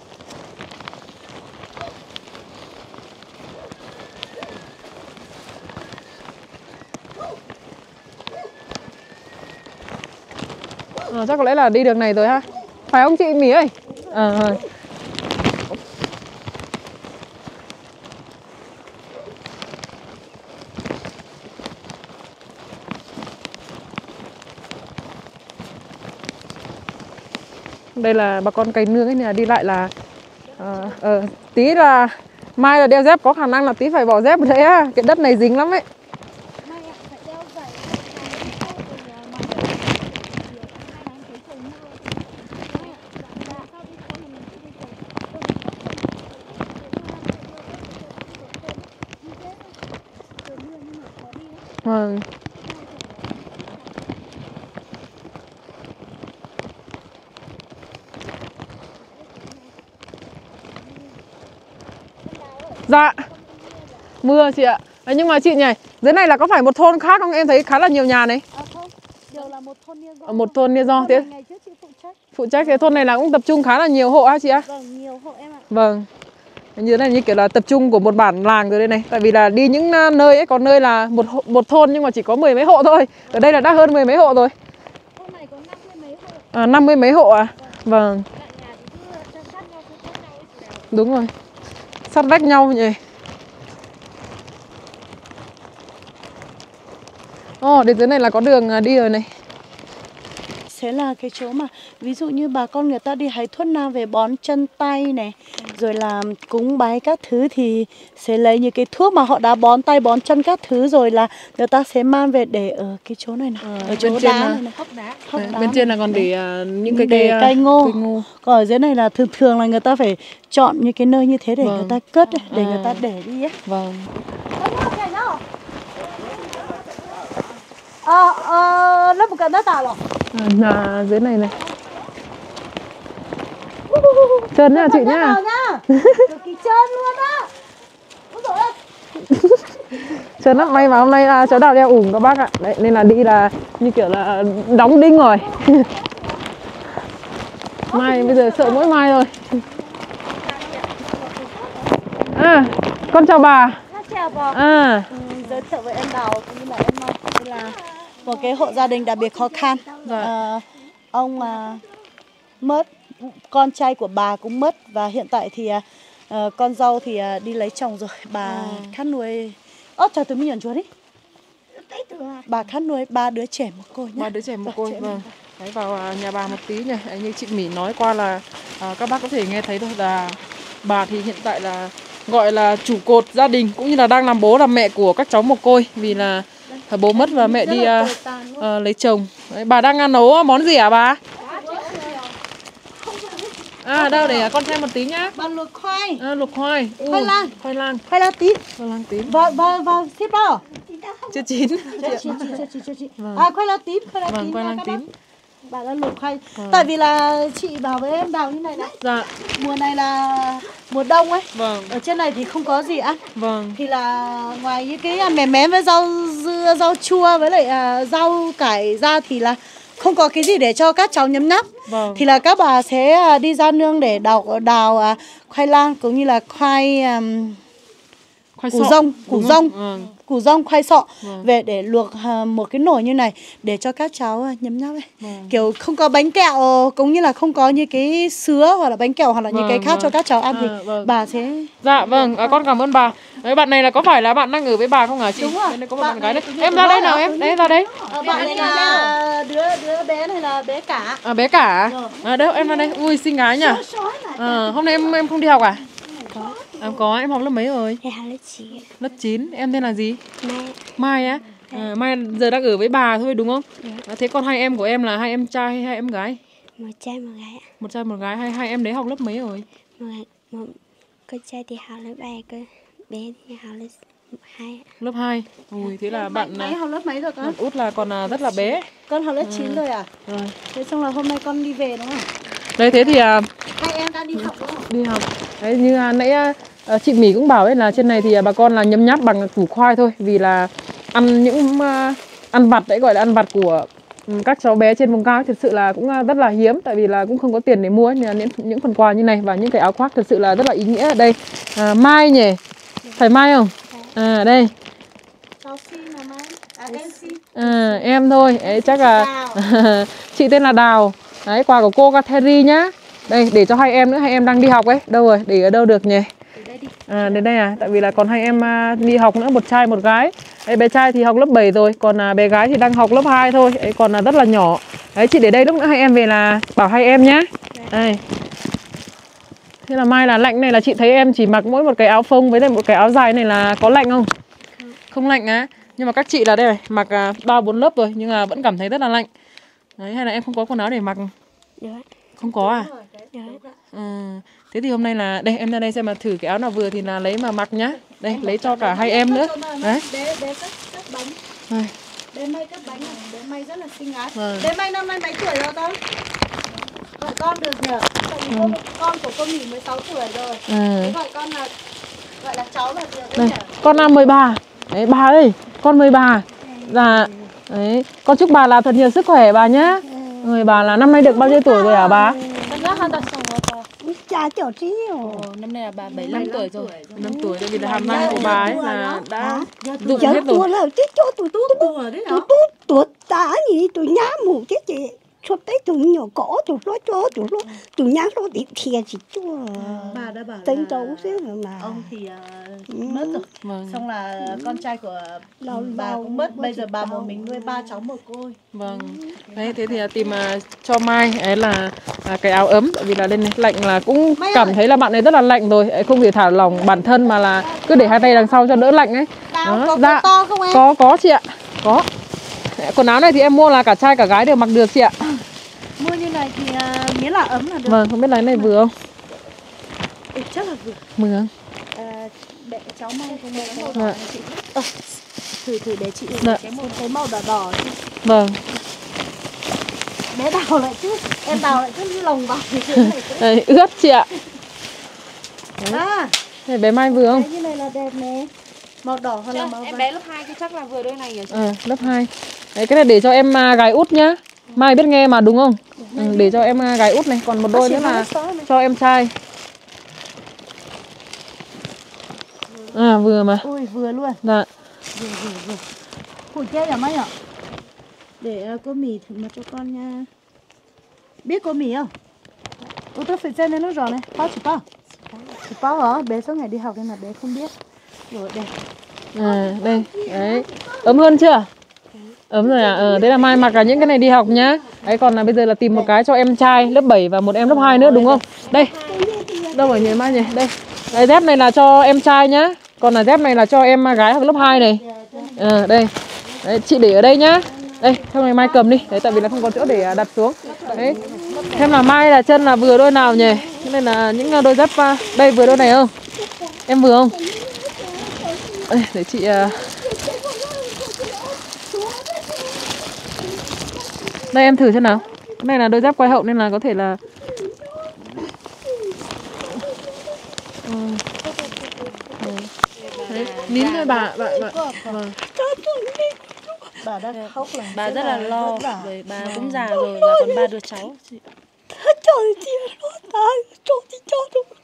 [SPEAKER 1] Chắc có lẽ là đi đường này rồi ha. Phải không chị Mỹ ơi? Đây là bà con cày nương ấy, là đi lại là tí là mai là đeo dép, có khả năng là tí phải bỏ dép ở đấy á. Cái đất này dính lắm ấy. Vâng. Dạ. Mưa chị ạ. Đấy, nhưng mà chị nhỉ, dưới này là có phải một thôn khác không? Em thấy khá là nhiều nhà này.
[SPEAKER 3] Không, đều là một thôn Nia Do.
[SPEAKER 1] Một thôn Nia Do. Thế
[SPEAKER 3] Ngày trước chị
[SPEAKER 1] phụ trách cái thôn này là cũng tập trung khá là nhiều hộ hả chị ạ?
[SPEAKER 3] Vâng, nhiều hộ em ạ.
[SPEAKER 1] Vâng. Như thế này như kiểu là tập trung của một bản làng rồi đây này. Tại vì là đi những nơi ấy, có nơi là một thôn nhưng mà chỉ có 10 mấy hộ thôi. Ở đây là đã hơn 10 mấy hộ rồi.
[SPEAKER 3] Thôn này có 50 mấy hộ.
[SPEAKER 1] 50 mấy hộ à? Vâng. Đúng rồi. Sát vách nhau nhỉ. Đến dưới này là có đường đi rồi này.
[SPEAKER 3] Sẽ là cái chỗ mà ví dụ như bà con người ta đi hái thuốc nam về bón chân tay này, rồi là cúng bái các thứ thì sẽ lấy những cái thuốc mà họ đã bón tay bón chân các thứ rồi là người ta sẽ mang về để ở cái chỗ này này, ở chỗ
[SPEAKER 1] bên trên
[SPEAKER 3] đá
[SPEAKER 1] là
[SPEAKER 3] này, này. Hốc đá
[SPEAKER 1] bên trên là còn để những cái
[SPEAKER 3] cây ngô. Còn ở dưới này là thường là người ta phải chọn những cái nơi như thế để người ta cất ấy, để người ta để đi ấy.
[SPEAKER 1] Vâng.
[SPEAKER 3] Lớp một cái đất tàu rồi.
[SPEAKER 1] Là dưới này này. Trơn nha chị nhá.
[SPEAKER 3] Cực kỳ trơn luôn á.
[SPEAKER 1] Trơn lắm, may mà hôm nay cháu Đào đeo ủng các bác ạ. Đấy, nên là đi là như kiểu là đóng đinh rồi. Mai bây giờ sợ mỗi mai rồi. Con chào bà.
[SPEAKER 3] Chào bà. Giới thiệu với em Đào cũng như là em Mong, đây là một cái hộ gia đình đặc biệt khó khăn. Ông mất, con trai của bà cũng mất và hiện tại thì con dâu thì đi lấy chồng rồi. Bà khát nuôi. Chào từ mình nhận chúa đi. Bà khát nuôi 3 đứa trẻ một côi nhá.
[SPEAKER 1] 3 đứa trẻ một côi. Vâng. Đấy, vào nhà bà một tí nhỉ. Như chị Mỹ nói qua là các bác có thể nghe thấy thôi là bà thì hiện tại là gọi là trụ cột gia đình cũng như là đang làm bố làm mẹ của các cháu mồ côi vì là bố mất và mẹ đi lấy chồng. Đấy, bà đang nấu món gì hả bà? Đâu để con xem một tí nhá.
[SPEAKER 3] Bà luộc khoai.
[SPEAKER 1] Luộc khoai.
[SPEAKER 3] Khoai lang.
[SPEAKER 1] Khoai lang.
[SPEAKER 3] Khoai lang tím.
[SPEAKER 1] Khoai lang tím.
[SPEAKER 3] Và xếp bao.
[SPEAKER 1] Chưa chín.
[SPEAKER 3] Khoai lang tím.
[SPEAKER 1] Vâng, khoai lang tím.
[SPEAKER 3] Bà đã luộc khoai. Tại vì là chị bảo với em Đào như này này.
[SPEAKER 1] Dạ.
[SPEAKER 3] Mùa này là mùa đông ấy.
[SPEAKER 1] Vâng.
[SPEAKER 3] Ở trên này thì không có gì ăn.
[SPEAKER 1] Vâng.
[SPEAKER 3] Thì là ngoài những cái mẻ mém với rau dưa, rau chua với lại rau cải ra thì là không có cái gì để cho các cháu nhấm nháp.
[SPEAKER 1] Vâng.
[SPEAKER 3] Thì là các bà sẽ đi ra nương để đào khoai lang cũng như là khoai củ rong, khoai sọ về để luộc một cái nồi như này để cho các cháu nhấm nháp ấy. Kiểu không có bánh kẹo cũng như là không có như cái sứa hoặc là bánh kẹo hoặc là những cái khác cho các cháu ăn thì bà sẽ.
[SPEAKER 1] Dạ vâng, con cảm ơn bà. Đấy, bạn này là có phải là bạn đang ở với bà không hả chị?
[SPEAKER 3] Đúng rồi.
[SPEAKER 1] Đây có một bạn gái đấy. Em ra đây nào em, đấy ra đây.
[SPEAKER 3] Bạn này là đứa bé này là bé cả.
[SPEAKER 1] Bé cả. Đâu em ra đây. Ui xinh gái nhỉ. Hôm nay em không đi học à? Em có, em học lớp mấy rồi?
[SPEAKER 4] Em học lớp 9.
[SPEAKER 1] Lớp 9, em tên là gì?
[SPEAKER 4] Mai.
[SPEAKER 1] Mai á? Mai giờ đang ở với bà thôi đúng không? Thế còn hai em của em là hai em trai hay hai em gái?
[SPEAKER 4] Một trai một gái.
[SPEAKER 1] Một trai một gái, hai em đấy học lớp mấy rồi?
[SPEAKER 4] Một con trai thì học lớp 3, con bé thì học lớp 2.
[SPEAKER 1] Lớp 2. Ui thế là bạn
[SPEAKER 3] học lớp mấy rồi con?
[SPEAKER 1] Bạn út là còn rất là bé.
[SPEAKER 3] Con học lớp 9 rồi à?
[SPEAKER 1] Rồi.
[SPEAKER 3] Thế xong là hôm nay con đi về đúng không?
[SPEAKER 1] Đấy thế thì
[SPEAKER 3] hai em đang đi học đúng không?
[SPEAKER 1] Đi học. Đấy như nãy chị Mỹ cũng bảo ấy là trên này thì bà con là nhấm nháp bằng củ khoai thôi vì là ăn những ăn vặt đấy, gọi là ăn vặt của các cháu bé trên vùng cao thật sự là cũng rất là hiếm, tại vì là cũng không có tiền để mua ấy, nên là những phần quà như này và những cái áo khoác thật sự là rất là ý nghĩa ở đây. Mai nhỉ, phải Mai không? Đây em thôi ấy, chắc là chị tên là Đào. Đấy, quà của cô Catherine nhá. Đây để cho hai em nữa, hai em đang đi học ấy. Đâu rồi, để ở đâu được nhỉ? Đến đây à, tại vì là còn hai em đi học nữa, một trai một gái. Đấy, bé trai thì học lớp 7 rồi, còn bé gái thì đang học lớp 2 thôi. Đấy, còn rất là nhỏ. Đấy, chị để đây lúc nữa hai em về là bảo hai em nhá. Đây. Thế là mai là lạnh này là chị thấy em chỉ mặc mỗi một cái áo phông với lại một cái áo dài này là có lạnh không? Không lạnh á. Nhưng mà các chị là đây này, mặc 3-4 lớp rồi nhưng mà vẫn cảm thấy rất là lạnh. Đấy, hay là em không có quần áo để mặc?
[SPEAKER 3] Dạ.
[SPEAKER 1] Không có à?
[SPEAKER 3] Dạ.
[SPEAKER 1] Thế thì hôm nay là đây em ra đây xem mà thử cái áo nào vừa thì là lấy mà mặc nhá. Đây lấy cho cả hai em nữa. Đấy.
[SPEAKER 3] Bé cắt bánh.
[SPEAKER 1] Đây.
[SPEAKER 3] Bé May cắt bánh này, bé May rất là xinh ái.
[SPEAKER 1] Vâng.
[SPEAKER 3] Bé May năm nay mấy tuổi rồi con? Gọi con được nhỉ? Tại vì con của cô nghỉ 16 tuổi rồi. Thế gọi con là gọi là cháu là được đấy nhỉ?
[SPEAKER 1] Con năm 13. Đấy bà ơi, con 13. Dạ. Đấy, con chúc bà là thật nhiều sức khỏe bà nhá. Người bà là năm nay được bao nhiêu tuổi rồi hả bà?
[SPEAKER 3] Cha tiểu trí
[SPEAKER 2] Năm nay là bà 75 tuổi rồi.
[SPEAKER 1] 5 tuổi, tại vì là hàm răng của bà ấy là đã rụng
[SPEAKER 5] Cháu
[SPEAKER 1] hết rồi.
[SPEAKER 5] tua là chết cho tụi tụi tá gì tụi nhá mù chết chị cho tới tụi nhỏ cỏ tụi nhá nó đi thiệt chị chua
[SPEAKER 3] Bà đã bảo
[SPEAKER 5] tính
[SPEAKER 3] là
[SPEAKER 5] trấu xíu mà
[SPEAKER 3] ông thì mất rồi.
[SPEAKER 1] Vâng.
[SPEAKER 3] Xong là con trai của bà cũng mất. Bây giờ bà một mình nuôi 3 cháu mồ côi.
[SPEAKER 1] Vâng. Đấy, thế thì tìm cho Mai ấy là cái áo ấm, tại vì là lên này lạnh là cũng cảm thấy là bạn ấy rất là lạnh rồi, ấy, không thể thả lỏng bản thân mà là cứ để hai tay đằng sau cho đỡ lạnh ấy.
[SPEAKER 3] Có to không em?
[SPEAKER 1] Có chị ạ. Có. Quần áo này thì em mua là cả trai cả gái đều mặc được chị ạ.
[SPEAKER 3] Mua như này thì miễn là ấm là được.
[SPEAKER 1] Vâng, không biết là cái này vừa không?
[SPEAKER 3] Chắc là vừa.
[SPEAKER 1] Vừa không?
[SPEAKER 3] Để cháu mang cái màu
[SPEAKER 1] Dạ.
[SPEAKER 3] đỏ này chị. Thử để chị
[SPEAKER 1] Dạ.
[SPEAKER 3] cái màu đỏ đỏ chứ.
[SPEAKER 1] Vâng.
[SPEAKER 3] Bé đào lại chứ. Em đào lại cứ lồng vào thì cái này cũng...
[SPEAKER 1] Đấy, ướt chị ạ.
[SPEAKER 3] À,
[SPEAKER 1] Này bé Mai vừa không?
[SPEAKER 3] cái như này là đẹp nè. Màu đỏ hay là màu
[SPEAKER 2] Em
[SPEAKER 3] vàng?
[SPEAKER 2] bé lớp 2 thì chắc là vừa đôi này rồi.
[SPEAKER 1] Lớp 2. Đấy, cái này để cho em gái út nhá. Mai biết nghe mà đúng không? Để cho em gái út này, còn một đôi nữa là cho em trai. Vừa mà.
[SPEAKER 3] Ui, vừa luôn.
[SPEAKER 1] Dạ.
[SPEAKER 3] Vừa. Hủi chết à mấy ạ? Để cô mì thử một cho con nha. Biết cô mì không? Ủa tôi phải xem lên nó rồi này. Bao chỉ bao? Chỉ bao hả? Bé số ngày đi học nên là bé không biết. Rồi đây.
[SPEAKER 1] Đây. Đấy. Ấm hơn chưa? Ấm rồi à? Thế là Mai mặc những cái này đi học nhá. Đấy, còn là bây giờ là tìm một cái cho em trai lớp 7 và một em lớp 2 nữa đúng không? Đây. Đâu rồi nhỉ Mai nhỉ? Đây. Đấy, dép này là cho em trai nhá. Còn là dép này là cho em gái học lớp 2 này. Đây. Đấy, chị để ở đây nhá. Đây, theo này Mai cầm đi. Đấy, tại vì là không có chỗ để đặt xuống. Đấy. Xem là Mai là chân là vừa đôi nào nhỉ? Thế nên là những đôi dép đây vừa đôi này không? Em vừa không? Đây, để chị đây em thử xem nào. Cái này là đôi dép quai hậu nên là có thể là đấy, nín thôi bà. Vâng.
[SPEAKER 3] Bà đã khóc là
[SPEAKER 2] Bà rất là lo bởi bà cũng già rồi và còn 3 đứa cháu.
[SPEAKER 5] trời chị nó ta cho chị cho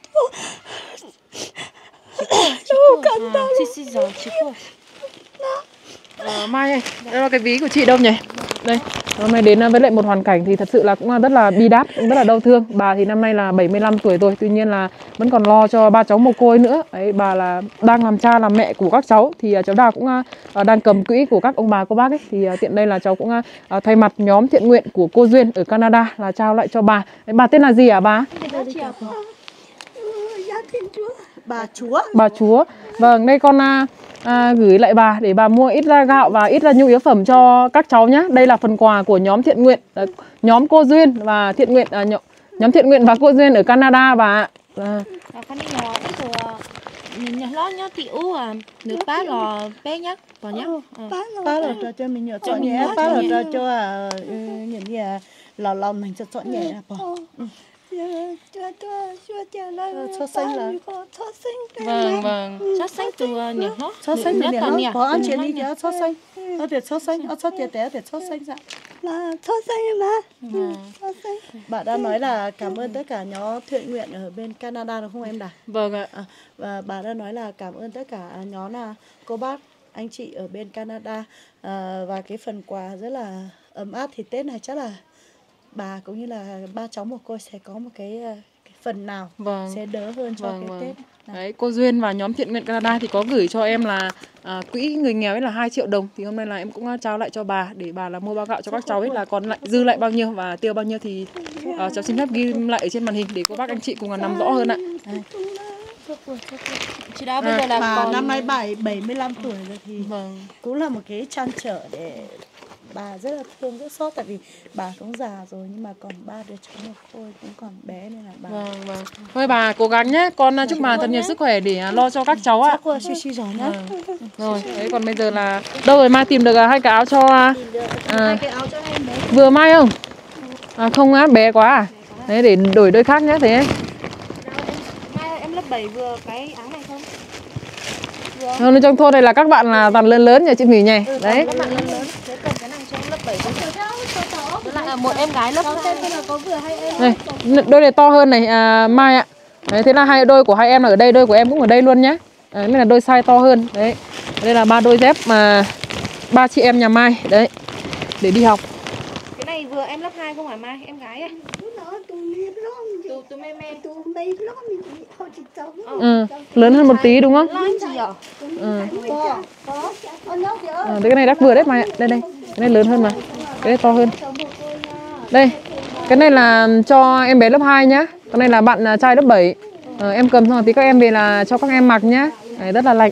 [SPEAKER 5] nó cần ta
[SPEAKER 2] Chị giờ chị cô.
[SPEAKER 1] Mai ơi, đây là cái ví của chị đâu nhỉ? Đây, hôm nay đến với lại một hoàn cảnh thì thật sự là cũng rất là bi đát, cũng rất là đau thương. Bà thì năm nay là 75 tuổi rồi, tuy nhiên là vẫn còn lo cho 3 cháu mồ côi nữa. Đấy, bà là đang làm cha làm mẹ của các cháu thì cháu Đào cũng đang cầm quỹ của các ông bà cô bác ấy. Thì tiện đây là cháu cũng thay mặt nhóm thiện nguyện của cô Duyên ở Canada là trao lại cho bà. Đấy, bà tên là gì hả bà?
[SPEAKER 3] bà chúa.
[SPEAKER 1] Bà Chúa. Vâng, đây con gửi lại bà để bà mua ít ra gạo và ít ra nhu yếu phẩm cho các cháu nhé. Đây là phần quà của nhóm thiện nguyện, nhóm cô Duyên và thiện nguyện nhóm thiện nguyện và cô Duyên ở Canada bà.
[SPEAKER 2] Con đi nhỏ ít rồi. Mình lo nhá tiểu nước bát lò bé nhá, bỏ nhá.
[SPEAKER 3] Bác là cho mình nhỏ chọn nhẹ, bác là cho những gì lò lòng mình cho chọn nhẹ bỏ.
[SPEAKER 5] cho xanh là
[SPEAKER 2] Vâng. Cho xanh từ nhỏ nó.
[SPEAKER 3] Cho xanh mình để bỏ ăn chuyện đi nhá, cho xanh. Ở để cho xanh, ở cho tiền té để cho xanh ra.
[SPEAKER 5] là cho xanh mà cho xanh
[SPEAKER 3] Bạn đã nói là cảm ơn tất cả nhóm thiện nguyện ở bên Canada đúng không em Đà?
[SPEAKER 1] Vâng ạ.
[SPEAKER 3] Và bà đã nói là cảm ơn tất cả nhóm là cô bác, anh chị ở bên Canada và cái phần quà rất là ấm áp. Thì Tết này chắc là bà cũng như là ba cháu mồ côi sẽ có một cái phần nào sẽ đỡ hơn cho cái Tết.
[SPEAKER 1] Đấy, cô Duyên và nhóm thiện nguyện Canada thì có gửi cho em là quỹ người nghèo ấy là 2 triệu đồng. Thì hôm nay là em cũng trao lại cho bà để bà là mua bao gạo cho các cháu ấy, là còn lại dư lại bao nhiêu và tiêu bao nhiêu thì cháu xin phép ghi lại ở trên màn hình để cô bác anh chị cùng nắm rõ hơn ạ.
[SPEAKER 2] Chị đã bây giờ là
[SPEAKER 3] Bà
[SPEAKER 2] còn
[SPEAKER 3] năm nay 75 tuổi rồi thì
[SPEAKER 1] Vâng.
[SPEAKER 3] cũng là một cái trăn trở để bà rất là thương rất xót, tại vì bà cũng già rồi nhưng mà còn 3 đứa cháu một thôi cũng còn bé nên là bà.
[SPEAKER 1] Vâng. Thôi bà cố gắng nhé, con chúc bà thật nhiều sức khỏe để lo cho các cháu ạ.
[SPEAKER 3] Chắc cô suy giỏi nhá.
[SPEAKER 1] Rồi, đấy còn bây giờ là đâu rồi, mai tìm được 2 cái áo cho
[SPEAKER 3] 2 cái áo cho em đấy.
[SPEAKER 1] vừa may không? Không á, bé quá à? Đấy để đổi đôi khác nhé thế.
[SPEAKER 2] mai em lớp 7 vừa cái áo này không?
[SPEAKER 1] Trong thôn này là các bạn là toàn lớn lớn nhà chị Mỹ nhỉ? Đấy.
[SPEAKER 2] Các bạn lớn lớn, thế cần cái này cho em lớp 7 cũng được. Với lại một em gái lớp 2.
[SPEAKER 1] Này, đôi này to hơn này Mai ạ. Đấy, thế là hai đôi của hai em là ở đây, đôi của em cũng ở đây luôn nhá. Đấy, nên là đôi size to hơn. Đấy. Đây là 3 đôi dép mà 3 chị em nhà Mai đấy để đi học.
[SPEAKER 2] Cái này vừa em lớp 2 không phải Mai, em gái ấy.
[SPEAKER 1] Lớn hơn một tí đúng không? Đấy, cái này đắt vừa đấy Mai ạ. Đây. Cái này lớn hơn mà. Cái này to hơn. Đây. Cái này là cho em bé lớp 2 nhá. Cái này là bạn trai lớp 7. Em cầm xong rồi tí các em về là cho các em mặc nhá. Đấy, rất là lạnh.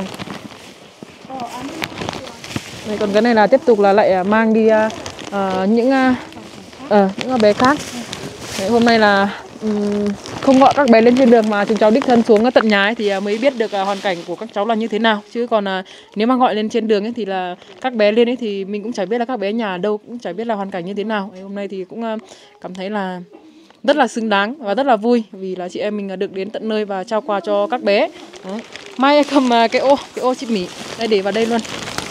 [SPEAKER 1] Đây, còn cái này là tiếp tục là lại mang đi những bé khác. Đấy, hôm nay là không gọi các bé lên trên đường mà chúng cháu đích thân xuống tận nhà ấy, thì mới biết được hoàn cảnh của các cháu là như thế nào. Chứ còn nếu mà gọi lên trên đường ấy thì là các bé lên ấy thì mình cũng chả biết là các bé nhà đâu, cũng chả biết là hoàn cảnh như thế nào. Đấy, hôm nay thì cũng cảm thấy là rất là xứng đáng và rất là vui vì là chị em mình được đến tận nơi và trao quà cho các bé. Đấy. Mai cầm cái ô chị Mỹ đây để vào đây luôn.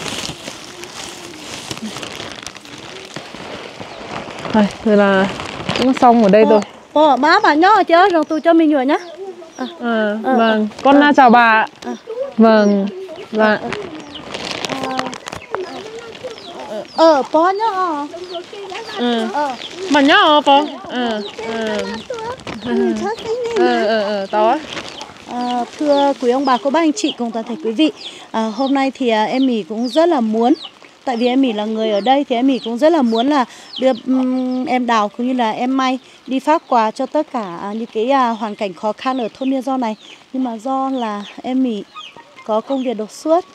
[SPEAKER 1] Rồi là cũng xong ở đây rồi.
[SPEAKER 3] Má bà nhớ chứ rồi tôi cho mình rồi nhá.
[SPEAKER 1] Vâng, con chào bà. Vâng, dạ.
[SPEAKER 3] Bó nhá.
[SPEAKER 1] Mà nhớ bó. To.
[SPEAKER 3] Thưa quý ông bà, cô bác anh chị cùng toàn thể quý vị, hôm nay thì em Mỹ cũng rất là muốn, tại vì em Mỹ là người ở đây thì em Mỹ cũng rất là muốn là đưa em Đào cũng như là em May đi phát quà cho tất cả những cái hoàn cảnh khó khăn ở thôn Liên Do này. Nhưng mà do là em Mỹ có công việc đột xuất,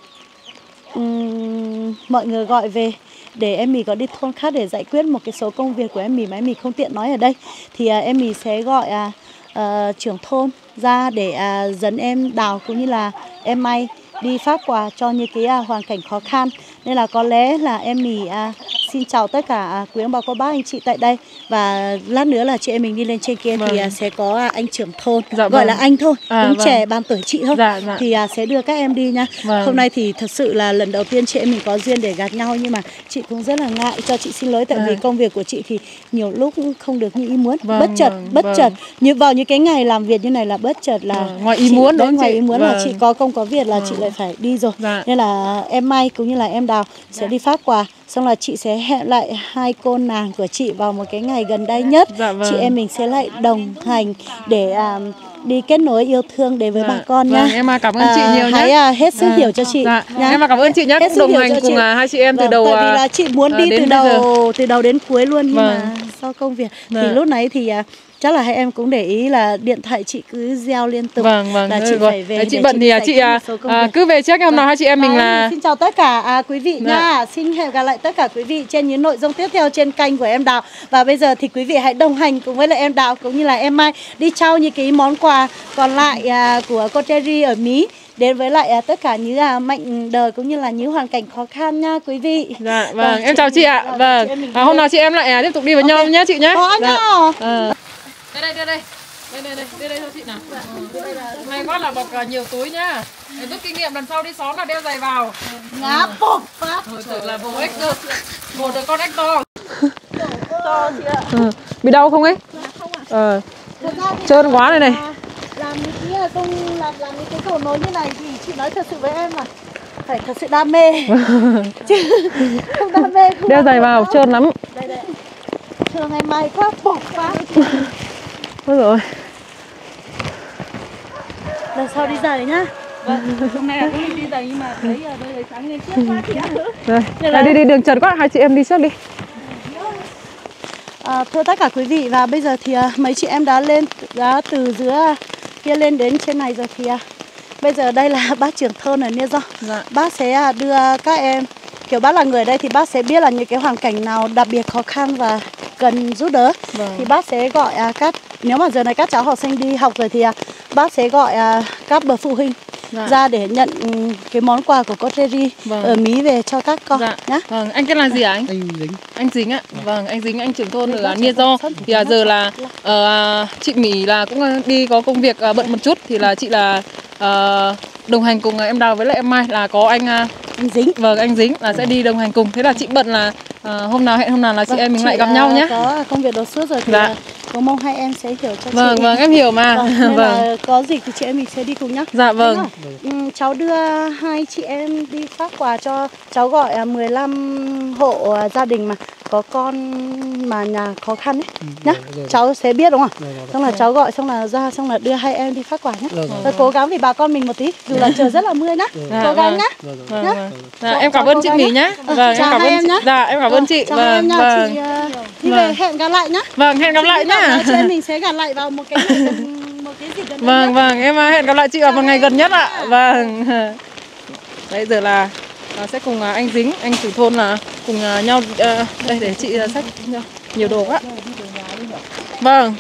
[SPEAKER 3] mọi người gọi về để em Mỹ có đi thôn khác để giải quyết một cái số công việc của em Mỹ mà em Mỹ không tiện nói ở đây, thì em Mỹ sẽ gọi trưởng thôn ra để dẫn em Đào cũng như là em May đi phát quà cho những cái hoàn cảnh khó khăn. Nên là có lẽ là em Mỹ xin chào tất cả quý ông bà cô bác anh chị tại đây. Và lát nữa là chị em mình đi lên trên kia thì sẽ có anh trưởng thôn, gọi là anh thôi, cũng trẻ bằng tuổi chị thôi, thì sẽ đưa các em đi nha. Hôm nay thì thật sự là lần đầu tiên chị em mình có duyên để gặp nhau, nhưng mà chị cũng rất là ngại, cho chị xin lỗi, tại vì công việc của chị thì nhiều lúc không được như ý muốn, bất chợt như vào những cái ngày làm việc như này là bất chợt là
[SPEAKER 1] ngoài ý muốn đó,
[SPEAKER 3] ngoài ý muốn là chị có công có việc là chị lại phải đi rồi. Nên là em May cũng như là em Đào sẽ đi phát quà, xong là chị sẽ hẹn lại hai cô nàng của chị vào một cái ngày gần đây nhất. Chị em mình sẽ lại đồng hành để đi kết nối yêu thương đến với bà con nhá.
[SPEAKER 1] Em cảm ơn chị nhiều nhé.
[SPEAKER 3] Hãy hết sức hiểu cho chị nhá.
[SPEAKER 1] Em cảm ơn chị nhé, cũng đồng hành cùng hai chị em từ đầu.
[SPEAKER 3] Tại vì là chị muốn đi từ đầu đến cuối luôn, nhưng mà do công việc thì lúc nãy thì chắc là hai em cũng để ý là điện thoại chị cứ reo liên tục. Là chị phải về.
[SPEAKER 1] Chị bận thì chị cứ về trước, hôm nào hai chị em mình là.
[SPEAKER 3] Xin chào tất cả quý vị nha. Xin hẹn gặp lại tất cả quý vị trên những nội dung tiếp theo trên kênh của em Đào. Và bây giờ thì quý vị hãy đồng hành cùng với lại em Đào cũng như là em Mai đi trao những cái món quà còn lại của cô Terry ở Mỹ đến với lại tất cả những mạnh đời cũng như là những hoàn cảnh khó khăn nha quý vị.
[SPEAKER 1] Dạ vâng, em chào chị ạ. Vâng. Hôm nào chị em lại tiếp tục đi với nhau nhé chị nhé. Đây thôi chị nào. May quá là bọc nhiều túi nhá. Để rút kinh nghiệm lần sau đi xóm là đeo giày vào.
[SPEAKER 3] Ngã bột phát.
[SPEAKER 1] Tưởng là vô ếch cơ. Một đứa con ếch to. To chị ạ. Bị đau không ấy?
[SPEAKER 3] Không ạ.
[SPEAKER 1] Trơn quá này này.
[SPEAKER 3] Làm những cái cầu nối như này thì chị nói thật sự với em là phải thật sự đam mê. Chứ không đam mê không.
[SPEAKER 1] Đeo giày vào trơn lắm.
[SPEAKER 3] Đây. Thường ngày mai quá bột quá.
[SPEAKER 1] Ôi rồi.
[SPEAKER 3] lần sau đi giày nhá.
[SPEAKER 2] Vâng, hôm nay là cũng đi giày nhưng mà thấy bây giờ sáng lên trước quá thì
[SPEAKER 1] Rồi, đi đường trần quá, hai chị em đi trước đi.
[SPEAKER 3] Thưa tất cả quý vị, và bây giờ thì mấy chị em đã từ dưới kia lên đến trên này rồi thì bây giờ đây là bác trưởng thôn ở Nia Do.
[SPEAKER 1] Dạ.
[SPEAKER 3] Bác sẽ đưa các em, kiểu bác là người ở đây thì bác sẽ biết là những cái hoàn cảnh nào đặc biệt khó khăn và cần giúp đỡ.
[SPEAKER 1] Vâng.
[SPEAKER 3] Thì bác sẽ gọi nếu mà giờ này các cháu học sinh đi học rồi thì bác sẽ gọi các bậc phụ huynh ra để nhận cái món quà của cô Terry ở Mí về cho các con nhá.
[SPEAKER 1] Vâng, anh tên là gì ạ anh? Anh Dính ạ. Vâng, anh Dính, anh trưởng thôn ở Nia Do. Thì giờ là chị Mỹ là cũng đi có công việc bận một chút, thì là chị là đồng hành cùng em Đào với lại em Mai, là có anh
[SPEAKER 3] Dính.
[SPEAKER 1] Vâng, anh Dính là sẽ đi đồng hành cùng. Thế là chị bận là hôm nào hẹn hôm nào là chị em mình lại gặp nhau nhé.
[SPEAKER 3] Có công việc đột xuất rồi thì có mong hai em sẽ hiểu cho chị.
[SPEAKER 1] Vâng, em hiểu mà.
[SPEAKER 3] Nên là có gì thì chị em mình sẽ đi cùng nhá.
[SPEAKER 1] Dạ vâng.
[SPEAKER 3] Cháu đưa hai chị em đi phát quà cho cháu, gọi 15 hộ gia đình mà có con mà nhà khó khăn ấy nhá. Cháu sẽ biết đúng không? Xong là cháu gọi xong là ra, xong là đưa hai em đi phát quà nhé. Cố gắng vì bà con mình một tí, dù là trời rất là mưa nhá. Cố gắng nhá.
[SPEAKER 1] Em cảm ơn chị Mỹ nhá. Vâng, em cảm ơn chị. Dạ, em cảm ơn chị. Vâng,
[SPEAKER 3] vâng. Đi về hẹn gặp lại nhá.
[SPEAKER 1] Vâng, hẹn gặp lại nhá.
[SPEAKER 3] Chị em mình sẽ gặp lại vào một cái gì gần
[SPEAKER 1] Vâng, vâng, em hẹn gặp lại chị vào một ngày gần nhất ạ. Vâng. Bây giờ là sẽ cùng anh Dính, anh trưởng thôn là cùng nhau đây để chị xách nhiều đồ quá. Vâng.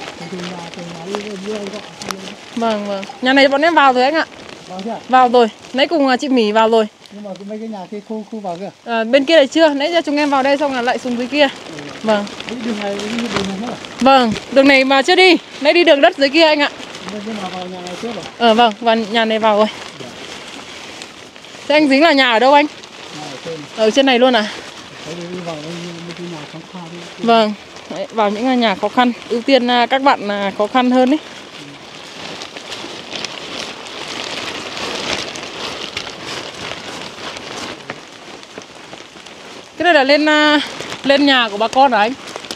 [SPEAKER 1] Vâng. Nhà này bọn em vào rồi anh ạ. Vào rồi, nãy cùng chị Mỹ vào rồi.
[SPEAKER 6] Nhưng mà mấy cái nhà kia khu vào kìa.
[SPEAKER 1] Bên kia này chưa, nãy giờ chúng em vào đây xong là lại xuống dưới kia. Vâng.
[SPEAKER 6] Đường này nữa.
[SPEAKER 1] Vâng, đường này mà chưa đi, nãy đi đường đất dưới kia anh ạ.
[SPEAKER 6] Nhưng mà vào nhà này trước rồi.
[SPEAKER 1] Vâng, vào nhà này vào rồi. Thế anh Dính là nhà ở đâu anh? Ở trên này luôn à? Vâng, đấy, vào những nhà khó khăn, ưu tiên các bạn khó khăn hơn ấy. Cái này là lên nhà của bà con hả anh?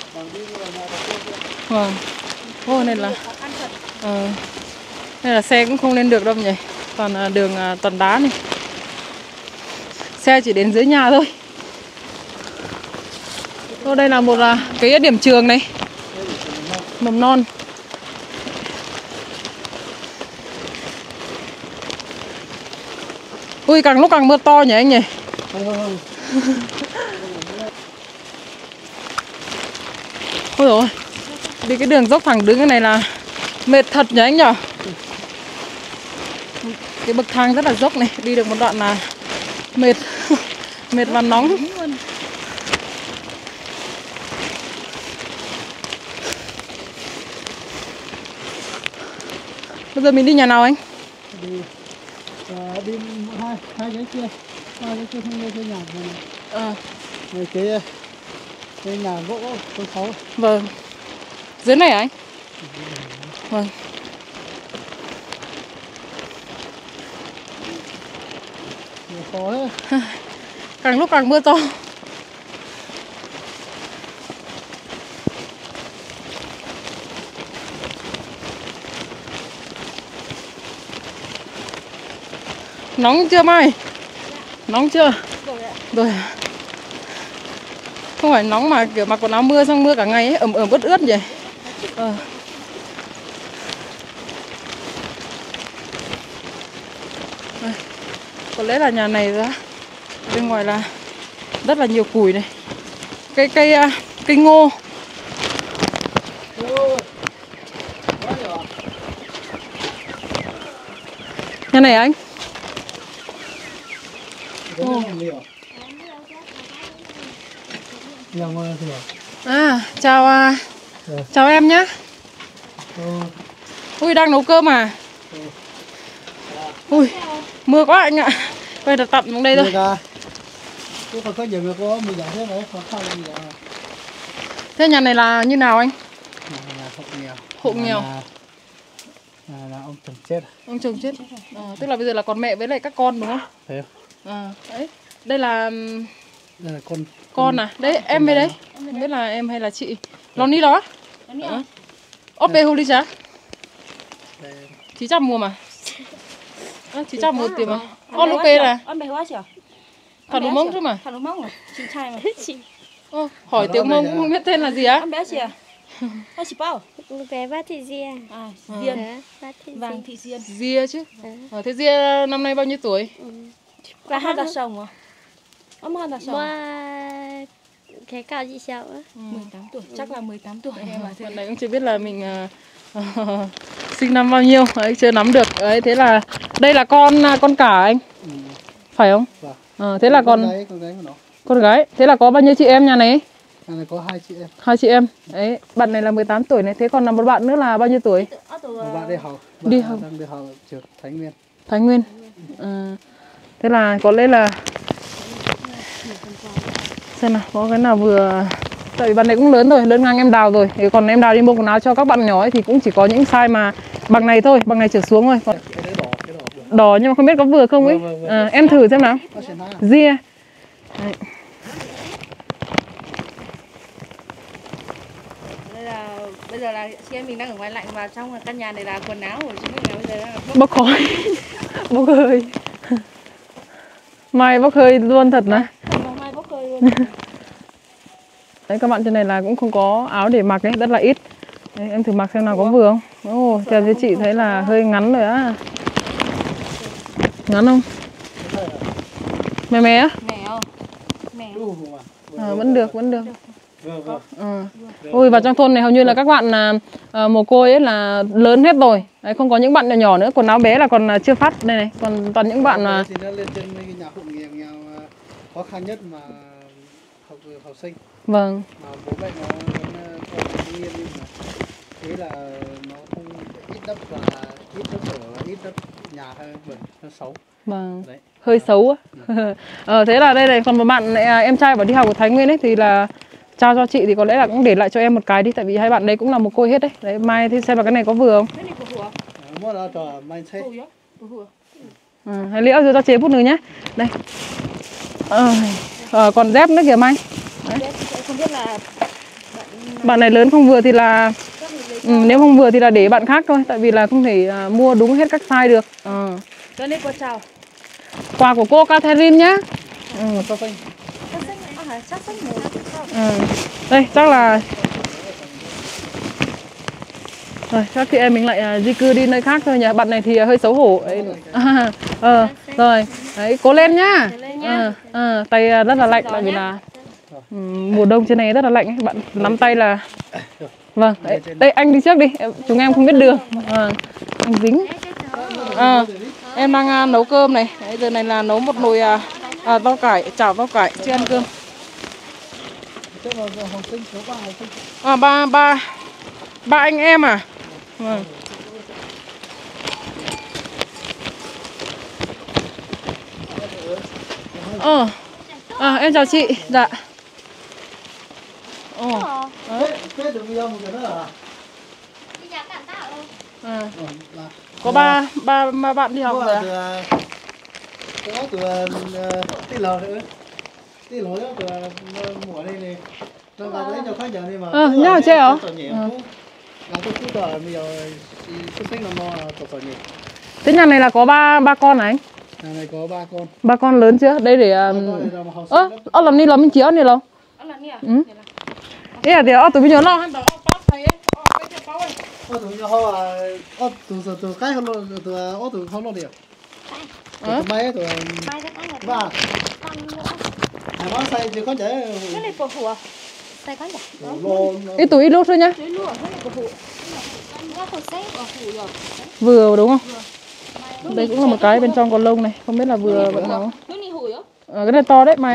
[SPEAKER 1] Vâng. Ô, này là xe cũng không lên được đâu nhỉ. Toàn đường toàn đá này. Xe chỉ đến dưới nhà thôi. Ô, đây là một cái điểm trường này. Mầm non. Ui, càng lúc càng mưa to nhỉ anh nhỉ? Ôi dồi ôi, đi cái đường dốc thẳng đứng cái này là mệt thật nhỉ anh nhỉ? Cái bậc thang rất là dốc này, đi được một đoạn là mệt. Mệt và nóng. Bây giờ mình đi nhà nào anh?
[SPEAKER 6] Đi hai cái kia. Hai cái kia không lên nhà này. Này cái nhà gỗ số 6.
[SPEAKER 1] Vâng. Dưới này hả anh? Vâng.
[SPEAKER 6] Khó đấy.
[SPEAKER 1] Càng lúc càng mưa to. Nóng chưa Mai? Nóng chưa? Rồi à? Không phải nóng mà kiểu mặc quần áo mưa xong mưa cả ngày ấy, ẩm ướt ướt vậy. Có lẽ là nhà này ra bên ngoài là rất là nhiều củi này. Cây ngô. Nhà này anh? Chào em nhé. Ui, đang nấu cơm à? Ui, mưa quá anh ạ. Bây giờ tạm xuống đây thôi.
[SPEAKER 6] Có nhiều người có mình thế đấy,
[SPEAKER 1] Thế nhà này là như nào anh?
[SPEAKER 6] Là hộ nghèo.
[SPEAKER 1] Hộ nghèo.
[SPEAKER 6] Là ông chồng chết.
[SPEAKER 1] Ông chồng chết. Tức là bây giờ là còn mẹ với lại các con đúng không?
[SPEAKER 6] Thế.
[SPEAKER 1] Đấy. Đây là
[SPEAKER 6] con
[SPEAKER 1] à? Đấy, em về đấy. Không biết là em hay là chị. Nó đi đó. Ốp bê hô đi chá. Chị chăm mua mà. Chỉ cho một tiền mà. Con ok là.
[SPEAKER 2] Ăn bé quá chưa?
[SPEAKER 1] Thằng đúng mông chứ mà.
[SPEAKER 2] Thằng đúng mông à? Chị trai mà.
[SPEAKER 1] Ô, hỏi tiếng Mông cũng không biết tên là gì á.
[SPEAKER 2] Ăn bé chị à? Ăn chị bao?
[SPEAKER 4] Bé Vát Thị Diên.
[SPEAKER 2] À, Diên.
[SPEAKER 4] Vát Thị
[SPEAKER 2] Vàng
[SPEAKER 4] Diên.
[SPEAKER 2] Thị Diên.
[SPEAKER 1] Dia chứ. Thế Dia năm nay bao nhiêu tuổi?
[SPEAKER 2] Và hai đặt sông à? Ông hai đặt sông.
[SPEAKER 4] Cái cao chị sao á?
[SPEAKER 2] 18 tuổi, chắc là 18 tuổi em mà.
[SPEAKER 1] Bạn này cũng chưa biết là mình sinh năm bao nhiêu, ấy chưa nắm được. Ấy thế là đây là con cả anh. Phải không?
[SPEAKER 6] Vâng.
[SPEAKER 1] Thế là
[SPEAKER 6] con gái của nó.
[SPEAKER 1] Con gái. Thế là có bao nhiêu chị em nhà này?
[SPEAKER 6] Nhà này có 2 chị em.
[SPEAKER 1] 2 chị em. Đấy, bạn này là 18 tuổi này. Thế còn là một bạn nữa là bao nhiêu tuổi?
[SPEAKER 6] Một bạn đi học. Đang đi học trường Thái Nguyên.
[SPEAKER 1] Thái Nguyên. Thế là có lẽ là xem nào, có cái nào vừa. Tại vì bạn này cũng lớn rồi, lớn ngang em Đào rồi. Thế còn em Đào đi mua quần áo cho các bạn nhỏ ấy thì cũng chỉ có những size mà bằng này thôi, bằng này trở xuống thôi. Còn
[SPEAKER 6] Cái
[SPEAKER 1] đỏ nhưng mà không biết có vừa không ấy. Em thử xem nào. Dia.
[SPEAKER 2] Bây giờ là chị em mình đang ở ngoài lạnh và trong căn nhà này là quần áo của chúng mình là bây giờ
[SPEAKER 1] Bốc khói. Bốc hơi. Mai bốc hơi luôn thật này.
[SPEAKER 2] mai bốc hơi luôn.
[SPEAKER 1] Đấy, các bạn trên này là cũng không có áo để mặc ấy, rất là ít. Đấy, em thử mặc xem nào có vừa không. Ồ, theo như chị thấy là hơi ngắn rồi á. Ngắn không? Mè mè á?
[SPEAKER 2] Mẹ.
[SPEAKER 1] Vẫn được. Ôi, vào trong thôn này hầu như là các bạn mồ côi ấy là lớn hết rồi. Đấy, không có những bạn nhỏ nhỏ nữa, quần áo bé là còn chưa phát đây này, còn toàn những bạn mà
[SPEAKER 6] thì nó lên trên mấy cái nhà hộ nghèo khó khăn nhất mà học sinh.
[SPEAKER 1] Vâng.
[SPEAKER 6] Mà bố mẹ nó còn thanh niên nhưng mà thế là nó không ít đất và ít đất ở, ít đất nhà hơn nó xấu.
[SPEAKER 1] Vâng.
[SPEAKER 6] Đấy.
[SPEAKER 1] Hơi xấu á. Thế là đây này, còn một bạn em trai bảo đi học ở Thái Nguyên ấy thì là trao cho chị thì có lẽ là cũng để lại cho em một cái đi, tại vì hai bạn đấy cũng là mồ côi hết đấy. Đấy, mai thì xem là cái này có vừa không.
[SPEAKER 6] Mua đó cho mai thấy.
[SPEAKER 1] Hay liễu rồi cho chế bút nữa nhé. Đây. Còn dép nữa kìa Mai.
[SPEAKER 2] Không biết là
[SPEAKER 1] bạn này lớn không vừa thì là nếu không vừa thì là để bạn khác thôi, tại vì là không thể mua đúng hết các size được.
[SPEAKER 2] Cho nên qua chào.
[SPEAKER 1] Quà của cô Catherine nhá. Đây chắc là rồi, chắc chị em mình lại di cư đi nơi khác thôi nhỉ. Bạn này thì hơi xấu hổ ấy. Rồi đấy, cố lên nhá. Tay rất là lạnh, tại vì là mùa đông trên này rất là lạnh ấy. Bạn nắm tay là vâng đấy, đây anh đi trước đi, chúng em không biết đường. Anh dính. Em đang nấu cơm này. Đấy, giờ này là nấu một nồi rau cải, chảo rau cải chưa ăn cơm. Ba anh em à? Vâng. Em chào chị. Dạ. Có ba bạn đi học rồi à?
[SPEAKER 6] Có từ tí lò nữa. Tí lò đó từ mùa đây này. Nó vào đấy cho khách nhà đi mà.
[SPEAKER 1] Nhau chơi hả?
[SPEAKER 6] Là tôi cứ đợi bây giờ xuất sinh nó tổ nhỉ.
[SPEAKER 1] Thế nhà này là có ba con này anh?
[SPEAKER 6] Nhà này có 3 con.
[SPEAKER 1] 3 con lớn chưa? Đây để làm ni làm mình chiếu này đâu? Thế là thì tụi mình nhớ lo han
[SPEAKER 6] tụi nhỏ họ tụi cái không tụi không lo được. Tụi mấy tụi ba. Hai con say thì con trẻ.
[SPEAKER 2] Cái này phở hủ à?
[SPEAKER 4] Sai con
[SPEAKER 1] ít túi ít lốt thôi nhá. Vừa đúng không? Đây cũng là một cái bên trong còn lông này, không biết là vừa vẫn nào. Cái này to đấy mày.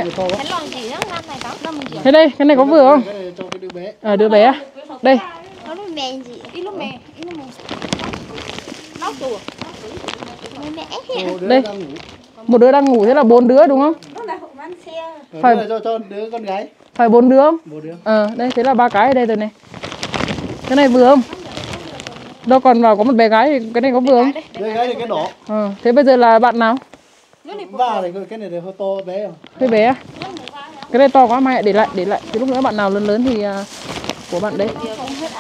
[SPEAKER 1] Thế đây, cái này có vừa không? Đứa bé. Đây. Đây. Một đứa đang ngủ, thế là 4 đứa đúng không?
[SPEAKER 6] Phải cho đứa con gái.
[SPEAKER 1] Phải 4 đứa không?
[SPEAKER 6] 4 đứa.
[SPEAKER 1] Đây thế là 3 cái ở đây rồi này. Cái này vừa không? Đâu còn vào có một bé gái thì cái này có vừa không?
[SPEAKER 6] Bé gái thì cái đỏ.
[SPEAKER 1] Thế bây giờ là bạn nào?
[SPEAKER 6] Ba này cái này hơi to bé không?
[SPEAKER 1] Cái bé. Cái này to quá mày để lại. Thì lúc nữa bạn nào lớn thì của bạn đấy.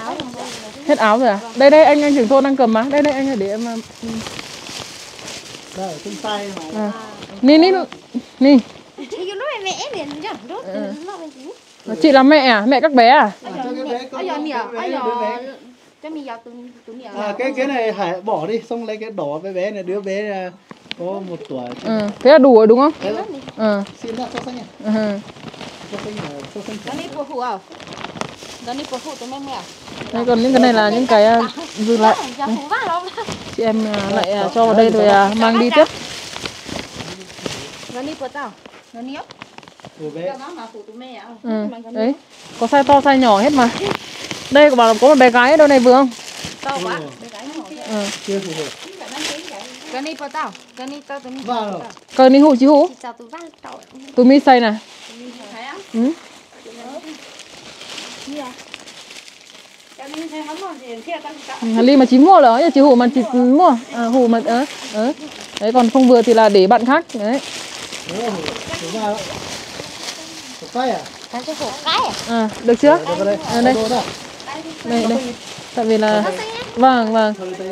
[SPEAKER 1] Hết áo rồi à? Đây anh trưởng thôn đang cầm mà. Đây anh để em.
[SPEAKER 6] Đây, không sai mà.
[SPEAKER 1] Ní ní. Chị là mẹ à? Mẹ các bé à?
[SPEAKER 6] Cho cái bé con cái này Hải bỏ đi, xong lấy cái đỏ với bé này, đứa bé có 1 tuổi.
[SPEAKER 1] Thế là đủ rồi đúng không?
[SPEAKER 6] Xin ra cho xanh này. Cho xanh là cho xanh.
[SPEAKER 1] Đây, còn những cái này là những cái dư lại. Chị em lại cho vào đây rồi mang đi tiếp. Đấy, có size to size nhỏ hết mà. Đây bảo là có một bé gái ở đâu này vừa không?
[SPEAKER 6] To quá. Chưa phù hợp. Vâng.
[SPEAKER 1] Cần đi hụ chị hụ. Tụi mi xay nè. Ly mà chị mua rồi, chị hụ mà chị mua. Hụ mà đấy, còn không vừa thì là để bạn khác. Đấy. Được chưa? Đây. Đây. Tại vì là vâng.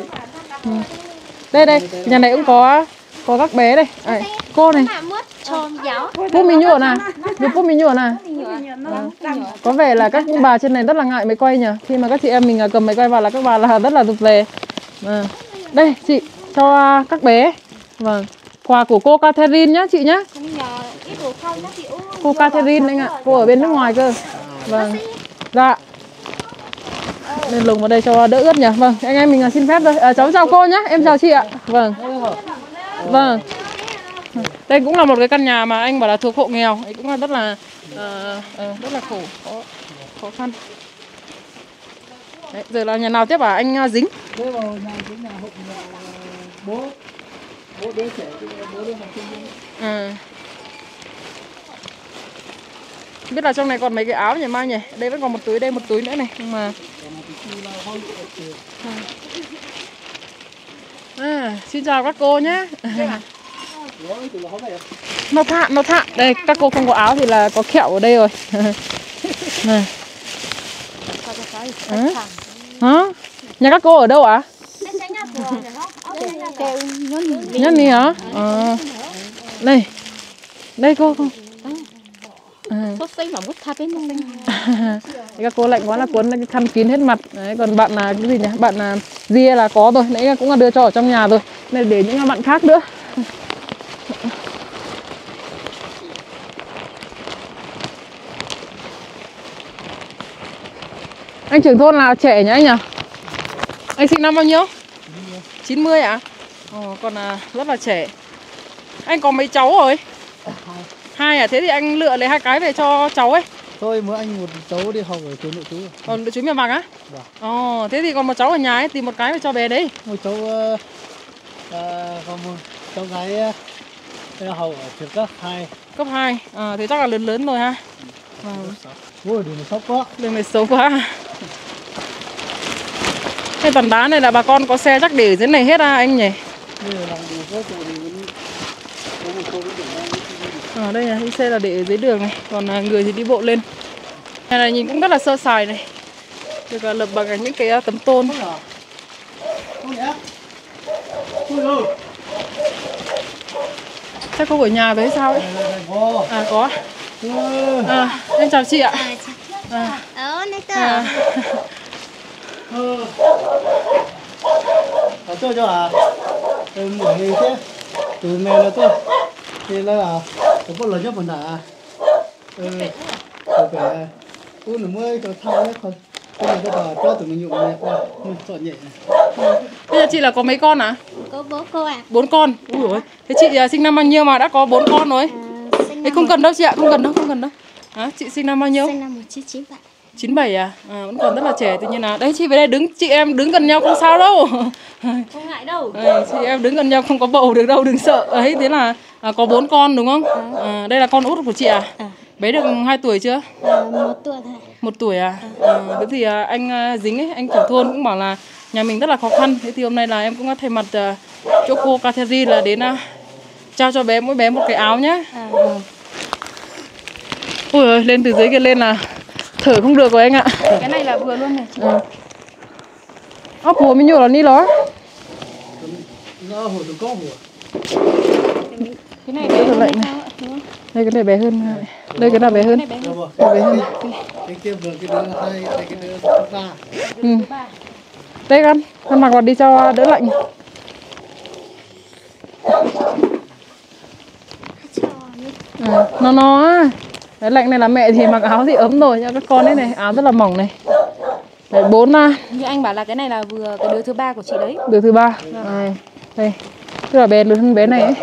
[SPEAKER 1] Đây, nhà này cũng có các bé đây. Cô này. Phúc mình nhựa nè. Phúc mình nhựa nè. Có vẻ là các bà trên này rất là ngại máy quay nhỉ. Khi mà các chị em mình cầm máy quay vào là các bà là rất là rụt rè. Đây chị cho các bé. Vâng. Quà của cô Catherine nhá chị nhá. Cô Catherine anh ạ. Cô ở bên nước ngoài cơ. Vâng. Dạ. Lên lùng vào đây cho đỡ ướt nhỉ. Vâng, anh em mình xin phép thôi. Cháu chào cô nhé. Em chào chị ạ. Vâng. Đây cũng là một cái căn nhà mà anh bảo là thuộc hộ nghèo. Ấy cũng là rất là khó khăn. Đấy, giờ là nhà nào tiếp à anh Dính?
[SPEAKER 6] Đây vào nhà hộ bố đứa trẻ, bố đứa học sinh.
[SPEAKER 1] Biết là trong này còn mấy cái áo nhỉ Mai nhỉ? Đây vẫn còn một túi, đây một túi nữa này. Nhưng mà xin chào các cô nhé. Nó thạ. Đây các cô không có áo thì là có kẹo ở đây rồi. Này. Hả? Nhà các cô ở đâu ạ? Nhân đi hả? Đây cô không? Các cô lạnh quá là cuốn cái khăn kín hết mặt. Đấy, còn bạn là cái gì nhỉ? Bạn là Ria là có rồi, nãy cũng là đưa cho ở trong nhà rồi. Này để những bạn khác nữa. Anh trưởng thôn là trẻ nhỉ anh nhỉ? Anh sinh năm bao nhiêu? 90 ạ? Còn rất là trẻ. Anh có mấy cháu rồi? 2 à? Thế thì anh lựa lấy 2 cái về cho cháu ấy.
[SPEAKER 6] Thôi mới anh một cháu đi học ở trường nội trú.
[SPEAKER 1] Còn chú Mèo Vạc á?
[SPEAKER 6] Vâng.
[SPEAKER 1] Thế thì còn một cháu ở nhà ấy, tìm một cái về cho bé đấy.
[SPEAKER 6] Một cháu còn một cháu gái học ở trường cấp 2.
[SPEAKER 1] Cấp 2. Thế chắc là lớn rồi ha.
[SPEAKER 6] Ôi đường này xấu quá.
[SPEAKER 1] Đường này xấu quá. Cái tảng đá này là bà con có xe chắc để ở dưới này hết anh nhỉ? Ở đây là xe là để ở dưới đường này, còn người thì đi bộ lên. Nhà này nhìn cũng rất là sơ sài này, được lập bằng những cái tấm tôn. Chắc cô ở nhà với sao ấy? Có. Em chào chị ạ.
[SPEAKER 6] Cho à? Mỗi ngày thế. Từ mẹ là tôi. Thì là có lời nhất mình à. Phải uống mới cho thao đấy thôi. Tôi cho tụi mình dụng này qua, mình chọn nhẹ.
[SPEAKER 1] Bây giờ chị là có mấy con à?
[SPEAKER 4] Có 4 cô ạ.
[SPEAKER 1] 4 con. Ui dồi. Thế chị sinh năm bao nhiêu mà đã có 4 con rồi? Thế không cần đâu chị ạ, không cần đâu. Chị sinh năm bao nhiêu?
[SPEAKER 4] Sinh năm 1997.
[SPEAKER 1] 97 à? Vẫn còn rất là trẻ tự nhiên là. Đấy chị về đây đứng, chị em đứng gần nhau không sao đâu.
[SPEAKER 4] Không ngại đâu.
[SPEAKER 1] Chị em đứng gần nhau không có bầu được đâu, đừng sợ. Ấy thế là có 4 con đúng không? Đây là con út của chị à? Bé được 2 tuổi chưa?
[SPEAKER 4] 1 tuổi thôi.
[SPEAKER 1] 1 tuổi à? Thế thì anh Dính ấy, anh trưởng thôn cũng bảo là nhà mình rất là khó khăn. Thế thì hôm nay là em cũng thay mặt chỗ cô Catherine là đến trao cho mỗi bé một cái áo nhá. Ui ơi, lên từ dưới kia lên là thở không được rồi anh ạ.
[SPEAKER 2] Cái này là vừa luôn này chị.
[SPEAKER 1] Ốc hùa mới nhổ là ni đó.
[SPEAKER 2] Cái này bé hơn
[SPEAKER 1] lạnh
[SPEAKER 2] hay
[SPEAKER 1] này.
[SPEAKER 2] sao ạ? Đúng không?
[SPEAKER 1] Đây cái này bé hơn. Đây cái nào bé hơn?
[SPEAKER 2] Cái này bé hơn.
[SPEAKER 1] Bé hơn.
[SPEAKER 6] Cái kia vừa cái đứa 2, đây cái đứa 3.
[SPEAKER 1] Ừ. Đây con mặc vào đi cho đỡ lạnh. Nó á. Cái lạnh này là mẹ thì mặc áo thì ấm rồi, nhưng các con đấy này áo rất là mỏng này. Đấy, 4
[SPEAKER 2] Như anh bảo là cái này là vừa cái đứa thứ 3 của chị đấy.
[SPEAKER 1] đứa thứ 3. Đây. Tức là bé lớn hơn bé này ấy.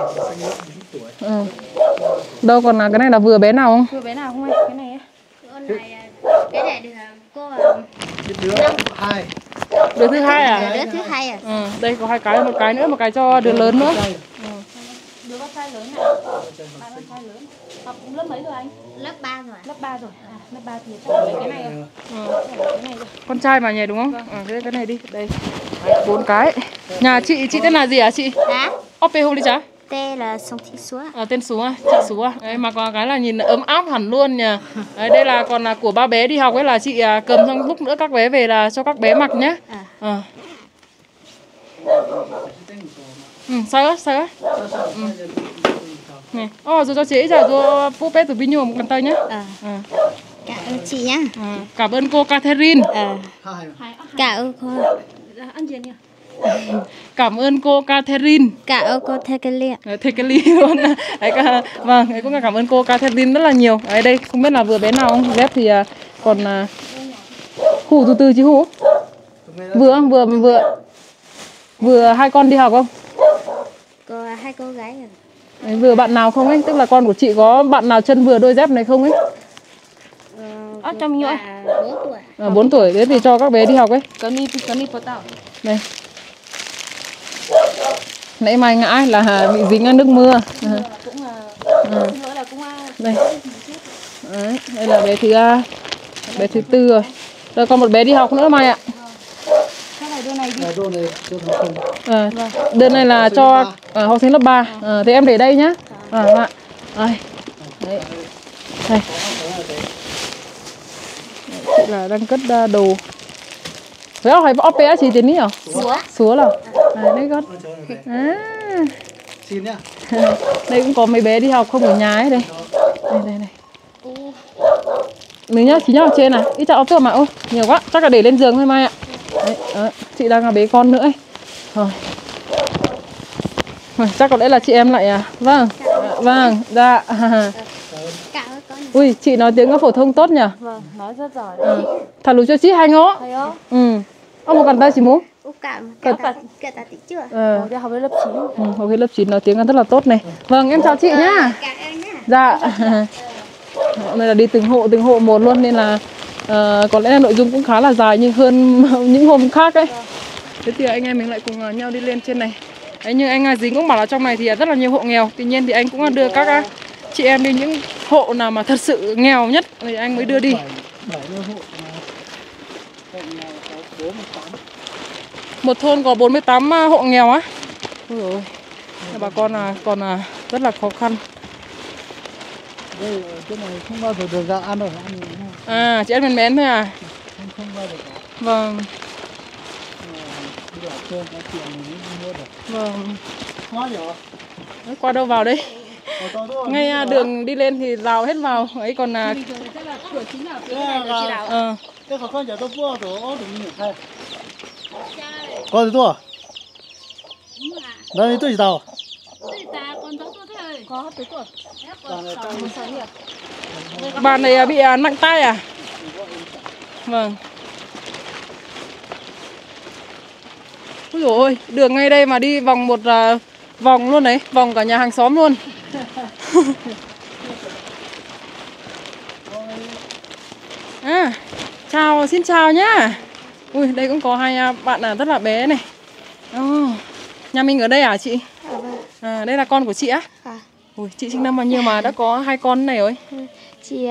[SPEAKER 1] Đâu còn là cái này là vừa bé nào không?
[SPEAKER 2] Vừa bé nào không anh? Cái này ấy.
[SPEAKER 4] Cái này được cô
[SPEAKER 6] Cái đứa 2.
[SPEAKER 1] Đứa thứ 2 à?
[SPEAKER 4] đứa thứ 2 à?
[SPEAKER 1] Đây có 2 cái, một cái nữa, một cái cho đứa lớn nữa.
[SPEAKER 2] Đứa con trai lớn này. Ba con trai lớn. Học lớp mấy rồi anh?
[SPEAKER 4] Lớp 3 rồi.
[SPEAKER 2] Lớp 3 rồi. Lớp 3 thì chắc là cái này rồi. Cái này rồi.
[SPEAKER 1] Con trai mà nhỉ đúng không? Cái này đi. Đây. 4 cái. Nhà chị tên là gì hả chị?
[SPEAKER 4] Hả?
[SPEAKER 1] Ope Hô đi chả?
[SPEAKER 4] Tên là Sông Thị Súa.
[SPEAKER 1] Tên Sú à? Chị Sú à? Đấy, mà có cái là nhìn ấm áp hẳn luôn nhỉ. Đấy, đây là còn là của ba bé đi học ấy, là chị cầm xong lúc nữa các bé về là cho các bé mặc nhé. Sao á? Này. Rồi cho chị chào cho Puppet từ Pino một cần tay nhé.
[SPEAKER 4] Cảm ơn chị nhá.
[SPEAKER 1] Cảm ơn cô Catherine.
[SPEAKER 4] Cảm ơn cô.
[SPEAKER 2] Ăn gì nhỉ?
[SPEAKER 1] Cảm ơn cô Catherine.
[SPEAKER 4] Cảm ơn cô Thekeli.
[SPEAKER 1] Thekeli luôn. Đấy, vâng, đấy cũng là cảm ơn cô Catherine rất là nhiều. Đấy, đây không biết là vừa bé nào không. Dép thì còn Hủ từ từ chứ Hủ. Vừa 2 con đi học không?
[SPEAKER 4] Có 2 cô gái rồi.
[SPEAKER 1] Đấy, vừa bạn nào không ấy? Tức là con của chị có bạn nào chân vừa đôi dép này không ấy?
[SPEAKER 2] Trong nhựa.
[SPEAKER 4] 4 tuổi.
[SPEAKER 1] 4 tuổi, thế thì cho các bé đi học ấy.
[SPEAKER 2] Cái ni của tao.
[SPEAKER 1] Đây. Nãy mai ngã là bị dính nước mưa.
[SPEAKER 2] Cũng là cũng
[SPEAKER 1] Đây. Đấy, đây là bé thứ 4 rồi. Rồi còn một bé đi học nữa Mai ạ.
[SPEAKER 2] cái này đưa này đi.
[SPEAKER 6] Đô này cho thằng không.
[SPEAKER 1] Đơn này là cho học sinh lớp 3. Thế em để đây nhá. Đây. Đấy. Đây. Chị là đang cất đồ. Vậy hỏi bóp bé chỉ tiền ní hả? Súa là. Đây con.
[SPEAKER 6] Xin nhá.
[SPEAKER 1] Đây cũng có mấy bé đi học không ở nhà ấy đây. Đây. Mình nhá, chị nhá ở trên này. Ít cho ốp mà. Ôi, nhiều quá. Chắc là để lên giường thôi Mai ạ. Đấy, chị đang là bế con nữa ấy. Rồi, chắc có lẽ là chị em lại vâng, dạ.
[SPEAKER 4] Cảm ơn con.
[SPEAKER 1] Ui, chị nói tiếng phổ thông tốt nhỉ?
[SPEAKER 2] Vâng, nói rất giỏi.
[SPEAKER 1] Thả lú cho chị hay ngó.
[SPEAKER 2] Thấy không?
[SPEAKER 1] Ông một cần tay chị muốn.
[SPEAKER 4] Cảm tí chưa?
[SPEAKER 2] Đi học với lớp 9.
[SPEAKER 1] Học với lớp 9 nói tiếng rất là tốt này. Vâng, em chào chị nhá.
[SPEAKER 4] Cảm ơn nhá.
[SPEAKER 1] Dạ. Đây là đi từng hộ một luôn nên là có lẽ là nội dung cũng khá là dài nhưng hơn những hôm khác ấy. Thế thì anh em mình lại cùng nhau đi lên trên này. Đấy, như anh Dính cũng bảo là trong này thì rất là nhiều hộ nghèo. Tuy nhiên thì anh cũng đưa các chị em đi những hộ nào mà thật sự nghèo nhất thì anh mới đưa đi.
[SPEAKER 6] 70 hộ nghèo có 48.
[SPEAKER 1] Một thôn có 48 hộ nghèo á. Ôi dồi ôi. Bà con còn rất là khó khăn.
[SPEAKER 6] Đây cái này không bao giờ được ra ăn rồi, ăn
[SPEAKER 1] chị ăn mén thôi à?
[SPEAKER 6] không bao giờ có.
[SPEAKER 1] Vâng.
[SPEAKER 6] Đi lại chơi có tiền mình mua được.
[SPEAKER 1] Vâng.
[SPEAKER 6] Ngon nhỉ?
[SPEAKER 1] Đấy, qua đâu vào đấy? Ngay đường đi lên thì rào hết vào. Ấy còn là
[SPEAKER 2] cửa chính là phía này là chị Đào.
[SPEAKER 6] Cái khó khăn giờ tôi mua rồi, ô đừng nhìn hay. Có gì tôi? Đây tôi gì đâu?
[SPEAKER 2] Có tới tuổi.
[SPEAKER 1] Bạn này bị nặng tay à? Vâng. Ôi dồi ôi, đường ngay đây mà đi vòng một vòng luôn đấy, vòng cả nhà hàng xóm luôn. Xin chào nhá. Ui, đây cũng có 2 bạn rất là bé này. Nhà mình ở đây à chị? Đây là con của chị á? Ui, chị sinh năm bao nhiêu mà đã có 2 con này rồi?
[SPEAKER 4] Chị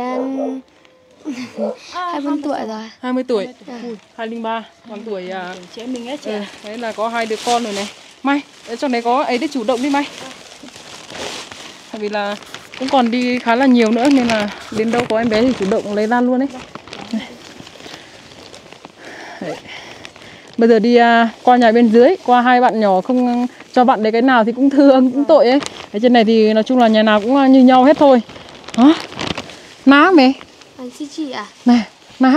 [SPEAKER 4] 20 tuổi rồi.
[SPEAKER 1] 20 tuổi. 203. Còn tuổi
[SPEAKER 2] chị em mình ấy chị.
[SPEAKER 1] Đấy là có 2 đứa con rồi này. Mai, ở trong đấy có ấy để chủ động đi Mai. Tại vì là cũng còn đi khá là nhiều nữa nên là đến đâu có em bé thì chủ động lấy ra luôn đấy. bây giờ đi qua nhà bên dưới, qua hai bạn nhỏ không cho bạn đấy cái nào thì cũng thương, cũng tội ấy. Ở trên này thì nói chung là nhà nào cũng như nhau hết thôi. Đó. Má mẹ.
[SPEAKER 4] Anh chị à?
[SPEAKER 1] Nè, má.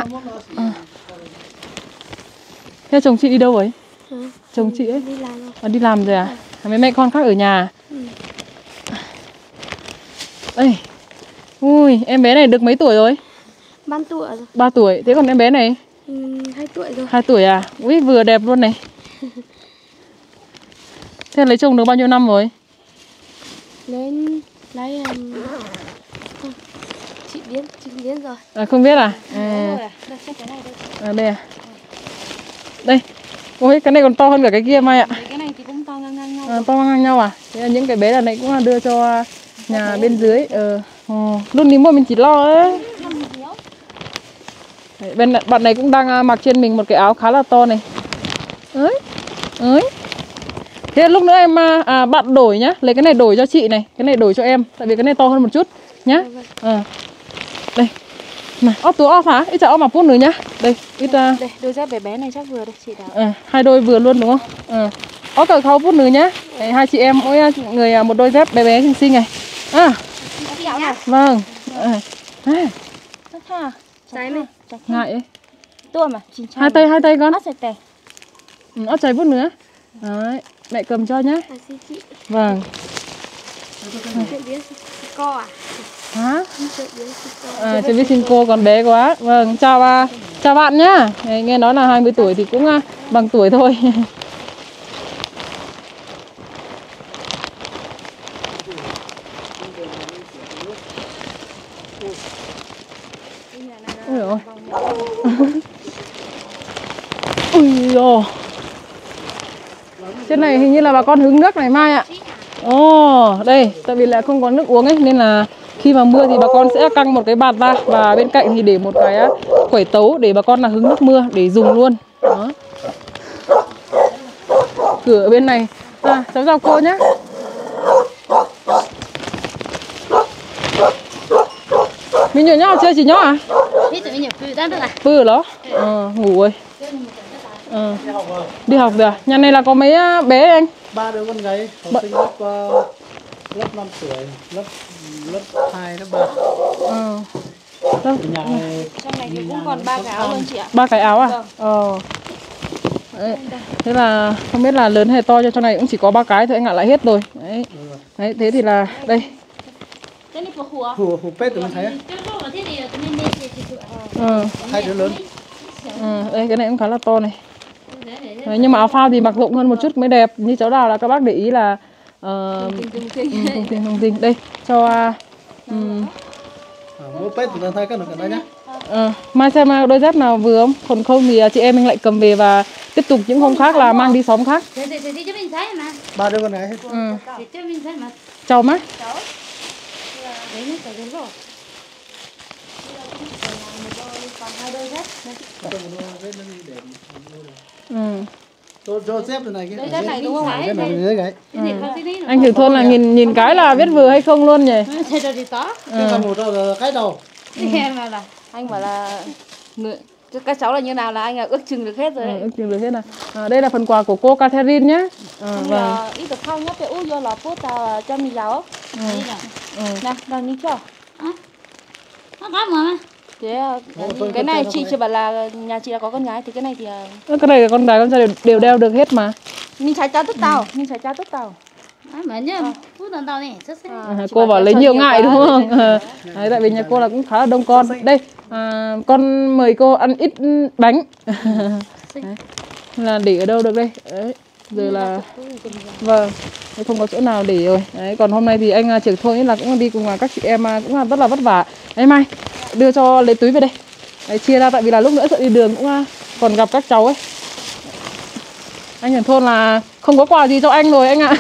[SPEAKER 1] Thế chồng chị đi đâu ấy? Chồng chị ấy?
[SPEAKER 4] Đi làm rồi.
[SPEAKER 1] Đi làm rồi à? Mấy mẹ con khác ở nhà. Đây. Ui, em bé này được mấy tuổi rồi?
[SPEAKER 4] 3 tuổi rồi.
[SPEAKER 1] 3 tuổi. Thế còn em bé này?
[SPEAKER 4] 2 tuổi rồi.
[SPEAKER 1] 2 tuổi à? Ui, vừa đẹp luôn này. Thế lấy chồng được bao nhiêu năm rồi?
[SPEAKER 4] Lấy chị biết rồi.
[SPEAKER 1] Không biết à? Đây à? Đây. Ôi, cái này còn to hơn cả cái kia Mai ạ.
[SPEAKER 4] Cái này thì cũng to ngang nhau.
[SPEAKER 1] To ngang nhau à? Thế là những cái bé là này cũng là đưa cho nhà bên dưới. Luôn ní mua mình chỉ lo ấy. Đấy, bạn này cũng đang mặc trên mình một cái áo khá là to này. Thế lúc nữa em bạn đổi nhá, lấy cái này đổi cho chị này, cái này đổi cho em, tại vì cái này to hơn một chút nhá. Đây. Này, óp túi óp hả? Ít chả óp mà phút nữa nhá. Đây, ít
[SPEAKER 2] Đây, đôi dép bé bé này chắc vừa đây chị đã.
[SPEAKER 1] Hai đôi vừa luôn đúng không? Óp cỡ khâu phút nữa nhá. Đấy, hai chị em mỗi người một đôi dép bé bé xinh xinh này. Vâng. Ngại ấy.
[SPEAKER 2] Tua mà,
[SPEAKER 1] Hai tay con.
[SPEAKER 2] Ớt sạch tè.
[SPEAKER 1] Óp cháy phút nữa. Đấy, mẹ cầm cho nhá. Vâng.
[SPEAKER 4] Co à?
[SPEAKER 1] Hả? Chưa biết xin cô còn bé quá. Vâng, chào bạn nhá. Nghe nói là 20 tuổi thì cũng bằng tuổi thôi. Ôi ôi. Ui dồi. Trên này hình như là bà con hứng nước này Mai ạ. Đây, tại vì là không có nước uống ấy nên là khi mà mưa thì bà con sẽ căng một cái bạt ra và bên cạnh thì để một cái khuẩy tấu để bà con là hứng nước mưa để dùng luôn. Đó. Cửa ở bên này. Cháu chào cô nhé. Mình nhỏ nhỏ chưa chị nhỏ à? Bự đó. Ngủ rồi. Đi học rồi à? Nhà này là có mấy bé anh?
[SPEAKER 6] 3 đứa con gái, học sinh lớp 5 tuổi, lớp 2, lớp 3. Nhà này,
[SPEAKER 2] trong này thì cũng còn 3 cái áo luôn chị ạ.
[SPEAKER 1] 3 cái áo à? Đấy. Thế là không biết là lớn hay to, cho trong này cũng chỉ có 3 cái thôi anh ạ, lại hết rồi. Đấy, thế thì là đây.
[SPEAKER 6] Hủ pết tụi mình thấy á. Hai đứa lớn.
[SPEAKER 1] Đây cái này cũng khá là to này. Đấy, nhưng mà áo phao thì mặc rộng hơn một chút mới đẹp. Như cháu Đào là các bác để ý là thùng thình. Đây cho
[SPEAKER 6] Mỗi pết tụi mình thấy cái này nhá.
[SPEAKER 1] Mai xem đôi dép nào vừa không? Còn không thì chị em mình lại cầm về và tiếp tục những hôm khác là mang đi xóm khác.
[SPEAKER 6] 3 đứa con gái hết.
[SPEAKER 1] Cháu má.
[SPEAKER 6] Cho dép này cái.
[SPEAKER 2] Dép này đúng không?
[SPEAKER 6] Cái này dưới cái.
[SPEAKER 1] Anh thử thôn là nhìn cái là biết vừa hay không luôn nhỉ?
[SPEAKER 6] Cái còn một cái đầu.
[SPEAKER 2] Anh bảo là các cháu là như nào là anh ước chừng được hết rồi đấy.
[SPEAKER 1] Ước chừng được hết này. Đây là phần quà của cô Catherine nhé.
[SPEAKER 2] Vâng. Ít được không nhá, phải u vô lò phút cho mình giáo. Nè, đang đi chưa?
[SPEAKER 4] Nó có mà.
[SPEAKER 2] Thế cái này chị chỉ bảo là nhà chị là có con gái thì cái này thì
[SPEAKER 1] cái này con gái con trai đều đeo được hết mà.
[SPEAKER 2] mình trái cha tức tàu, mình trái cha tức tàu.
[SPEAKER 4] Mà nhá, phút tàu này rất sẽ.
[SPEAKER 1] Cô bảo lấy nhiều ngại đúng không? Đấy, tại vì nhà cô là cũng khá là đông con. Đây, con mời cô ăn ít bánh. Là để ở đâu được đây? Đấy, giờ là vâng, không có chỗ nào để rồi. Đấy, còn hôm nay thì anh trưởng thôn ấy là cũng đi cùng các chị em cũng là rất là vất vả. Đấy Mai, đưa cho lấy túi về đây. Đấy, chia ra tại vì là lúc nữa sợ đi đường cũng còn gặp các cháu ấy. Anh trưởng thôn là không có quà gì cho anh rồi anh ạ.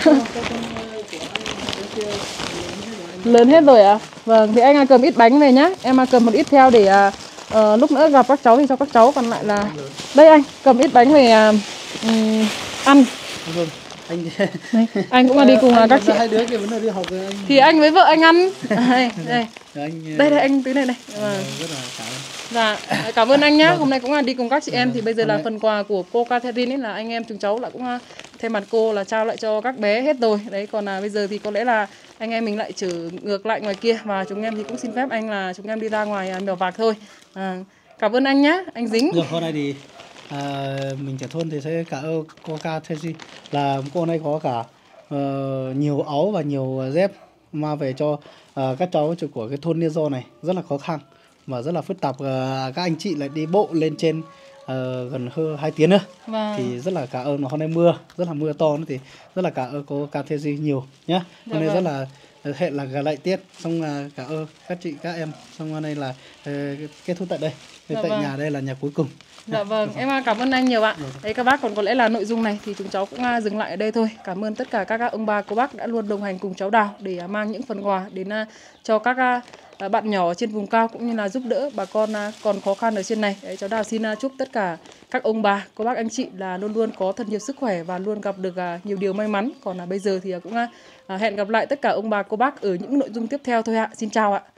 [SPEAKER 1] Lớn hết rồi ạ. Vâng, thì anh cầm ít bánh về nhá. Em cầm một ít theo để lúc nữa gặp các cháu thì cho các cháu, còn lại là đây anh cầm ít bánh về ăn. Đấy, anh cũng là đi cùng các chị.
[SPEAKER 6] Hai đứa kia vẫn đi học rồi anh.
[SPEAKER 1] Thì anh với vợ anh ăn. Đây, đây.
[SPEAKER 6] Anh,
[SPEAKER 1] đây anh tới đây này.
[SPEAKER 6] rất là cảm ơn.
[SPEAKER 1] Dạ, cảm ơn anh nhá. Hôm nay cũng là đi cùng các chị em. Thì bây giờ là phần quà của cô Catherine ấy, là anh em chúng cháu là cũng thay mặt cô là trao lại cho các bé hết rồi. Đấy, còn bây giờ thì có lẽ là anh em mình lại chở ngược lại ngoài kia. Và chúng em thì cũng xin phép anh là chúng em đi ra ngoài Mèo Vạc thôi. Cảm ơn anh nhá, anh Dính.
[SPEAKER 6] Rồi, hôm nay thì mình trẻ thôn thì sẽ cảm ơn cô Catherine, là cô này có cả nhiều áo và nhiều dép mang về cho các cháu của cái thôn Nia Do này, rất là khó khăn và rất là phức tạp. Các anh chị lại đi bộ lên trên gần hơn 2 tiếng nữa. Thì rất là cảm ơn. Hôm nay mưa, rất là mưa to nữa, thì rất là cảm ơn cô Catherine nhiều nhé. Hôm nay rất là hẹn là gặp lại tiếp, xong cảm ơn các chị các em. Xong hôm nay là kết thúc tại đây. Tại nhà đây là nhà cuối cùng.
[SPEAKER 1] Dạ vâng, em cảm ơn anh nhiều ạ. Đấy các bác, còn có lẽ là nội dung này thì chúng cháu cũng dừng lại ở đây thôi. Cảm ơn tất cả các ông bà cô bác đã luôn đồng hành cùng cháu Đào để mang những phần quà đến cho các bạn nhỏ trên vùng cao, cũng như là giúp đỡ bà con còn khó khăn ở trên này. Đấy, cháu Đào xin chúc tất cả các ông bà, cô bác, anh chị là luôn luôn có thật nhiều sức khỏe và luôn gặp được nhiều điều may mắn. Còn bây giờ thì cũng hẹn gặp lại tất cả ông bà cô bác ở những nội dung tiếp theo thôi ạ. Xin chào ạ.